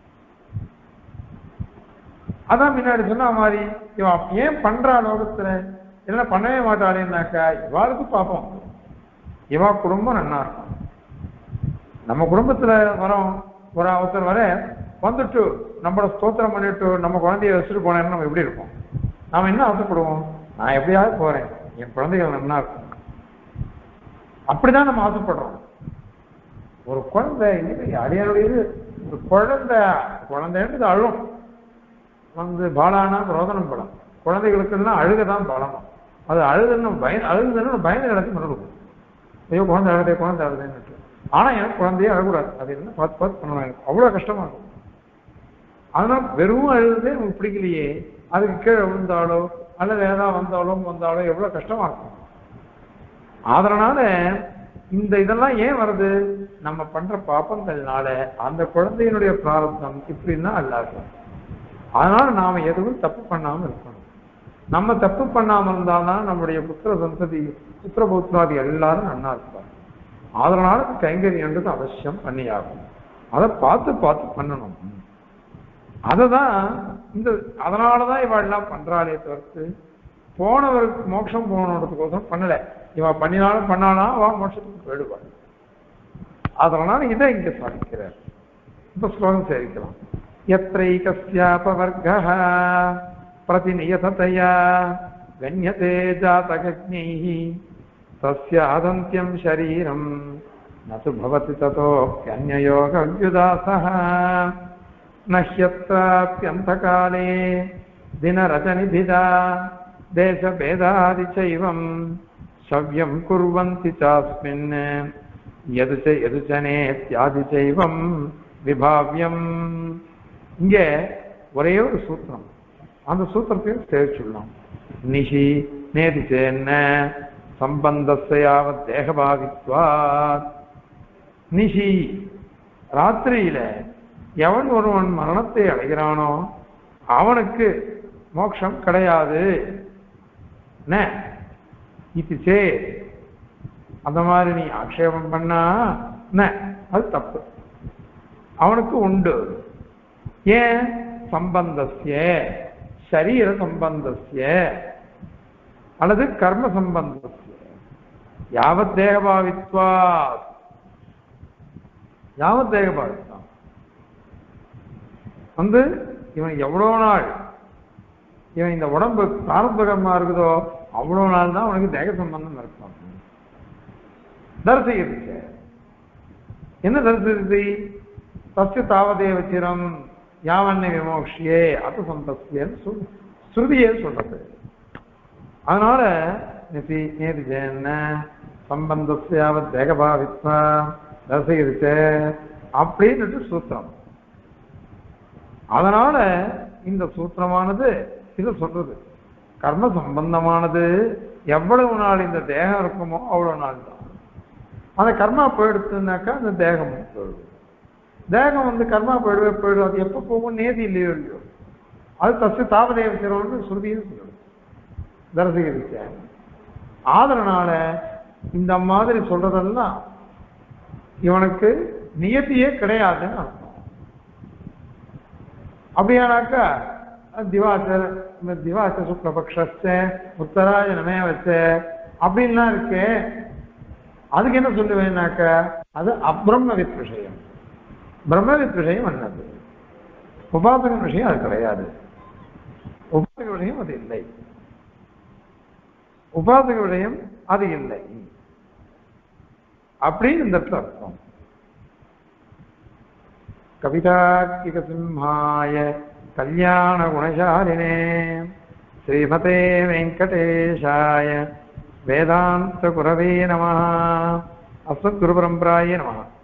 Speaker 1: அதான் முன்னாடி சொன்ன மாதிரி இவன் ஏன் பண்றா லோகத்துல, என்ன பண்ணவே மாட்டாளேன்னாக்கா இவாளுக்கு பாப்போம், இவா குடும்பம் நன்னா இருக்கும். நம்ம குடும்பத்துல வரோம் ஒரு அவசரம் வர வந்துட்டு நம்மள ஸ்தோத்திரம் பண்ணிட்டு நம்ம குழந்தைய வச்சுட்டு போனேன்னு நம்ம எப்படி இருப்போம்? நாம என்ன ஆசைப்படுவோம்? நான் எப்படியாவது போறேன், என் குழந்தைகள் நன்னா இருக்கும், அப்படிதான் நம்ம ஆசைப்படுறோம். ஒரு குழந்தை அடியாருடைய ஒரு குழந்தைன்றது அழும் வந்து பாலானா ரோதனம் பலம், குழந்தைகளுக்குலாம் அழுகதான் பலம். அது அழுதுன்னு பயந்து கிடக்கு நடக்கும், ஐயோ குழந்தை அழுதுன்னு. ஆனா எனக்கு குழந்தையே அழக்கூடாது, அது என்ன பார்த்து பண்ணணும், அவ்வளவு கஷ்டமா இருக்கும். அதனால வெறும் அழுதே நமக்கு பிடிக்கலையே, அதுக்கு கீழே விழுந்தாலோ அல்லது ஏதாவது வந்தாலோ எவ்வளவு கஷ்டமா இருக்கும். அதனால இந்த இதெல்லாம் ஏன் வருது? நம்ம பண்ற பாப்பங்கள்னால அந்த குழந்தையினுடைய பிராரத்தம் இப்படின்னா அல்லாது. அதனால நாம எதுவும் தப்பு பண்ணாம இருக்கணும். நம்ம தப்பு பண்ணாம இருந்தால்தான் நம்முடைய புத்திர சந்ததி புத்திர பௌத்திராதி எல்லாரும் நன்னா இருப்பாங்க. அதனால கைங்கரியன்றது அவசியம் பண்ணியாகும். அதை பார்த்து பண்ணணும். அததான் அதனாலதான் இவ எல்லாம் பண்றாளே தவிர்த்து போனவருக்கு மோட்சம் போனதுக்கோசரம் பண்ணல. இவ பண்ணாலும் அவ மோட்சத்துக்கு போயிடுவாள். அதனால இதை இங்க சாதிக்கிறார். இப்ப ஸ்லோகம் சேவிக்கலாம். யத்ரைகஸ்யாபவர்கஹ பிரதிநியததயா கண்யதே ஜாதகஜ்ஞைஹ தஸ்யாதந்த்யம் ஷரீரம் நது பவதி ததோப்யன்யயோகவ்யுதாசஹ நஹ்யத்ராப்யந்தகாலே தினரஜனிபிதா தேசபேதாதிசைவம் சவ்யம் குர்வந்தி சாஸ்மின் யதுச்சனேத்யாதிசைவம் விபாவ்யம். இங்க ஒரே ஒரு சூத்திரம், அந்த சூத்திரத்தையும் சேர்ச்சுள்ளோம். நிஷி நேதிச்சேன்ன சம்பந்தஸ்யாவத் தேகபாவித்வாத். நிஷி ராத்திரியில எவன் ஒருவன் மரணத்தை அடைகிறானோ அவனுக்கு மோட்சம் கிடையாது. சே அந்த மாதிரி நீ ஆக்ஷேபம் பண்ணா அது தப்பு, அவனுக்கு உண்டு. ஏன்? சம்பந்தஸ்ய சரீர சம்பந்தஸ்ய அல்லது கர்ம சம்பந்தஸ்ய யாவத் தேகபாவித்வா வந்து இவன் எவ்வளவு நாள் இவன் இந்த உடம்பு பிராரப்தகரமா இருக்குதோ அவ்வளவு நாள் தான் அவனுக்கு தேக சம்பந்தம் இருக்கும். தரிசிக்க என்ன தரிசி? தஸ்ய தாவதேவ சிரம் யாவன்னை விமோக்ஷியே அது சந்தஸ்யன்னு ஸ்ருதியே சொல்றது. அதனால நேதி ஜெயன்ன சம்பந்தஸ்யாவத் தேகபாவித்வா தரிசிக்க அப்படின்னு சூத்திரம். அதனால இந்த சூத்திரமானது இது சொல்றது கர்ம சம்பந்தமானது எவ்வளவு நாள் இந்த தேகம் இருக்குமோ அவ்வளவு நாள் தான். அந்த கர்மா போயிடுச்சுனாக்கா அந்த தேகம் போயிடுது. தேகம் வந்து கர்மா போயிடும். அது எப்ப போகும் நேதி இல்லையோ. அது தஸ்ய தாவதேவ சிரம்னு ஸ்ருதியும் சொல்லுது தரிசிக்க. அதனால இந்த மாதிரி சொல்றதெல்லாம் இவனுக்கு நியத்தியே கிடையாதுன்னு அர்த்தம். அப்படியானாக்கா திவாச சுக்லபக்ஷ உத்தராய நமே வச்ச அப்படின்லாம் இருக்கு. அதுக்கு என்ன சொல்லுவேன்னாக்க அது அப்ரம்மவித் விஷயம், பிரம்மவித் விஷயம் என்னது? உபாசகன் விஷயம் அது கிடையாது. உபாசக விஷயம் அது இல்லை. உபாசக விஷயம் அது இல்லை அப்படின்னு இந்த இடத்துல அர்த்தம். கவிதார்க்கிக சிம்ஹாய கல்யாண குணசாலினே ஸ்ரீமதே வெங்கடேஷாய வேதாந்த குரவே நமः. அஸ்மத் குரு பரம்பராயே நமः.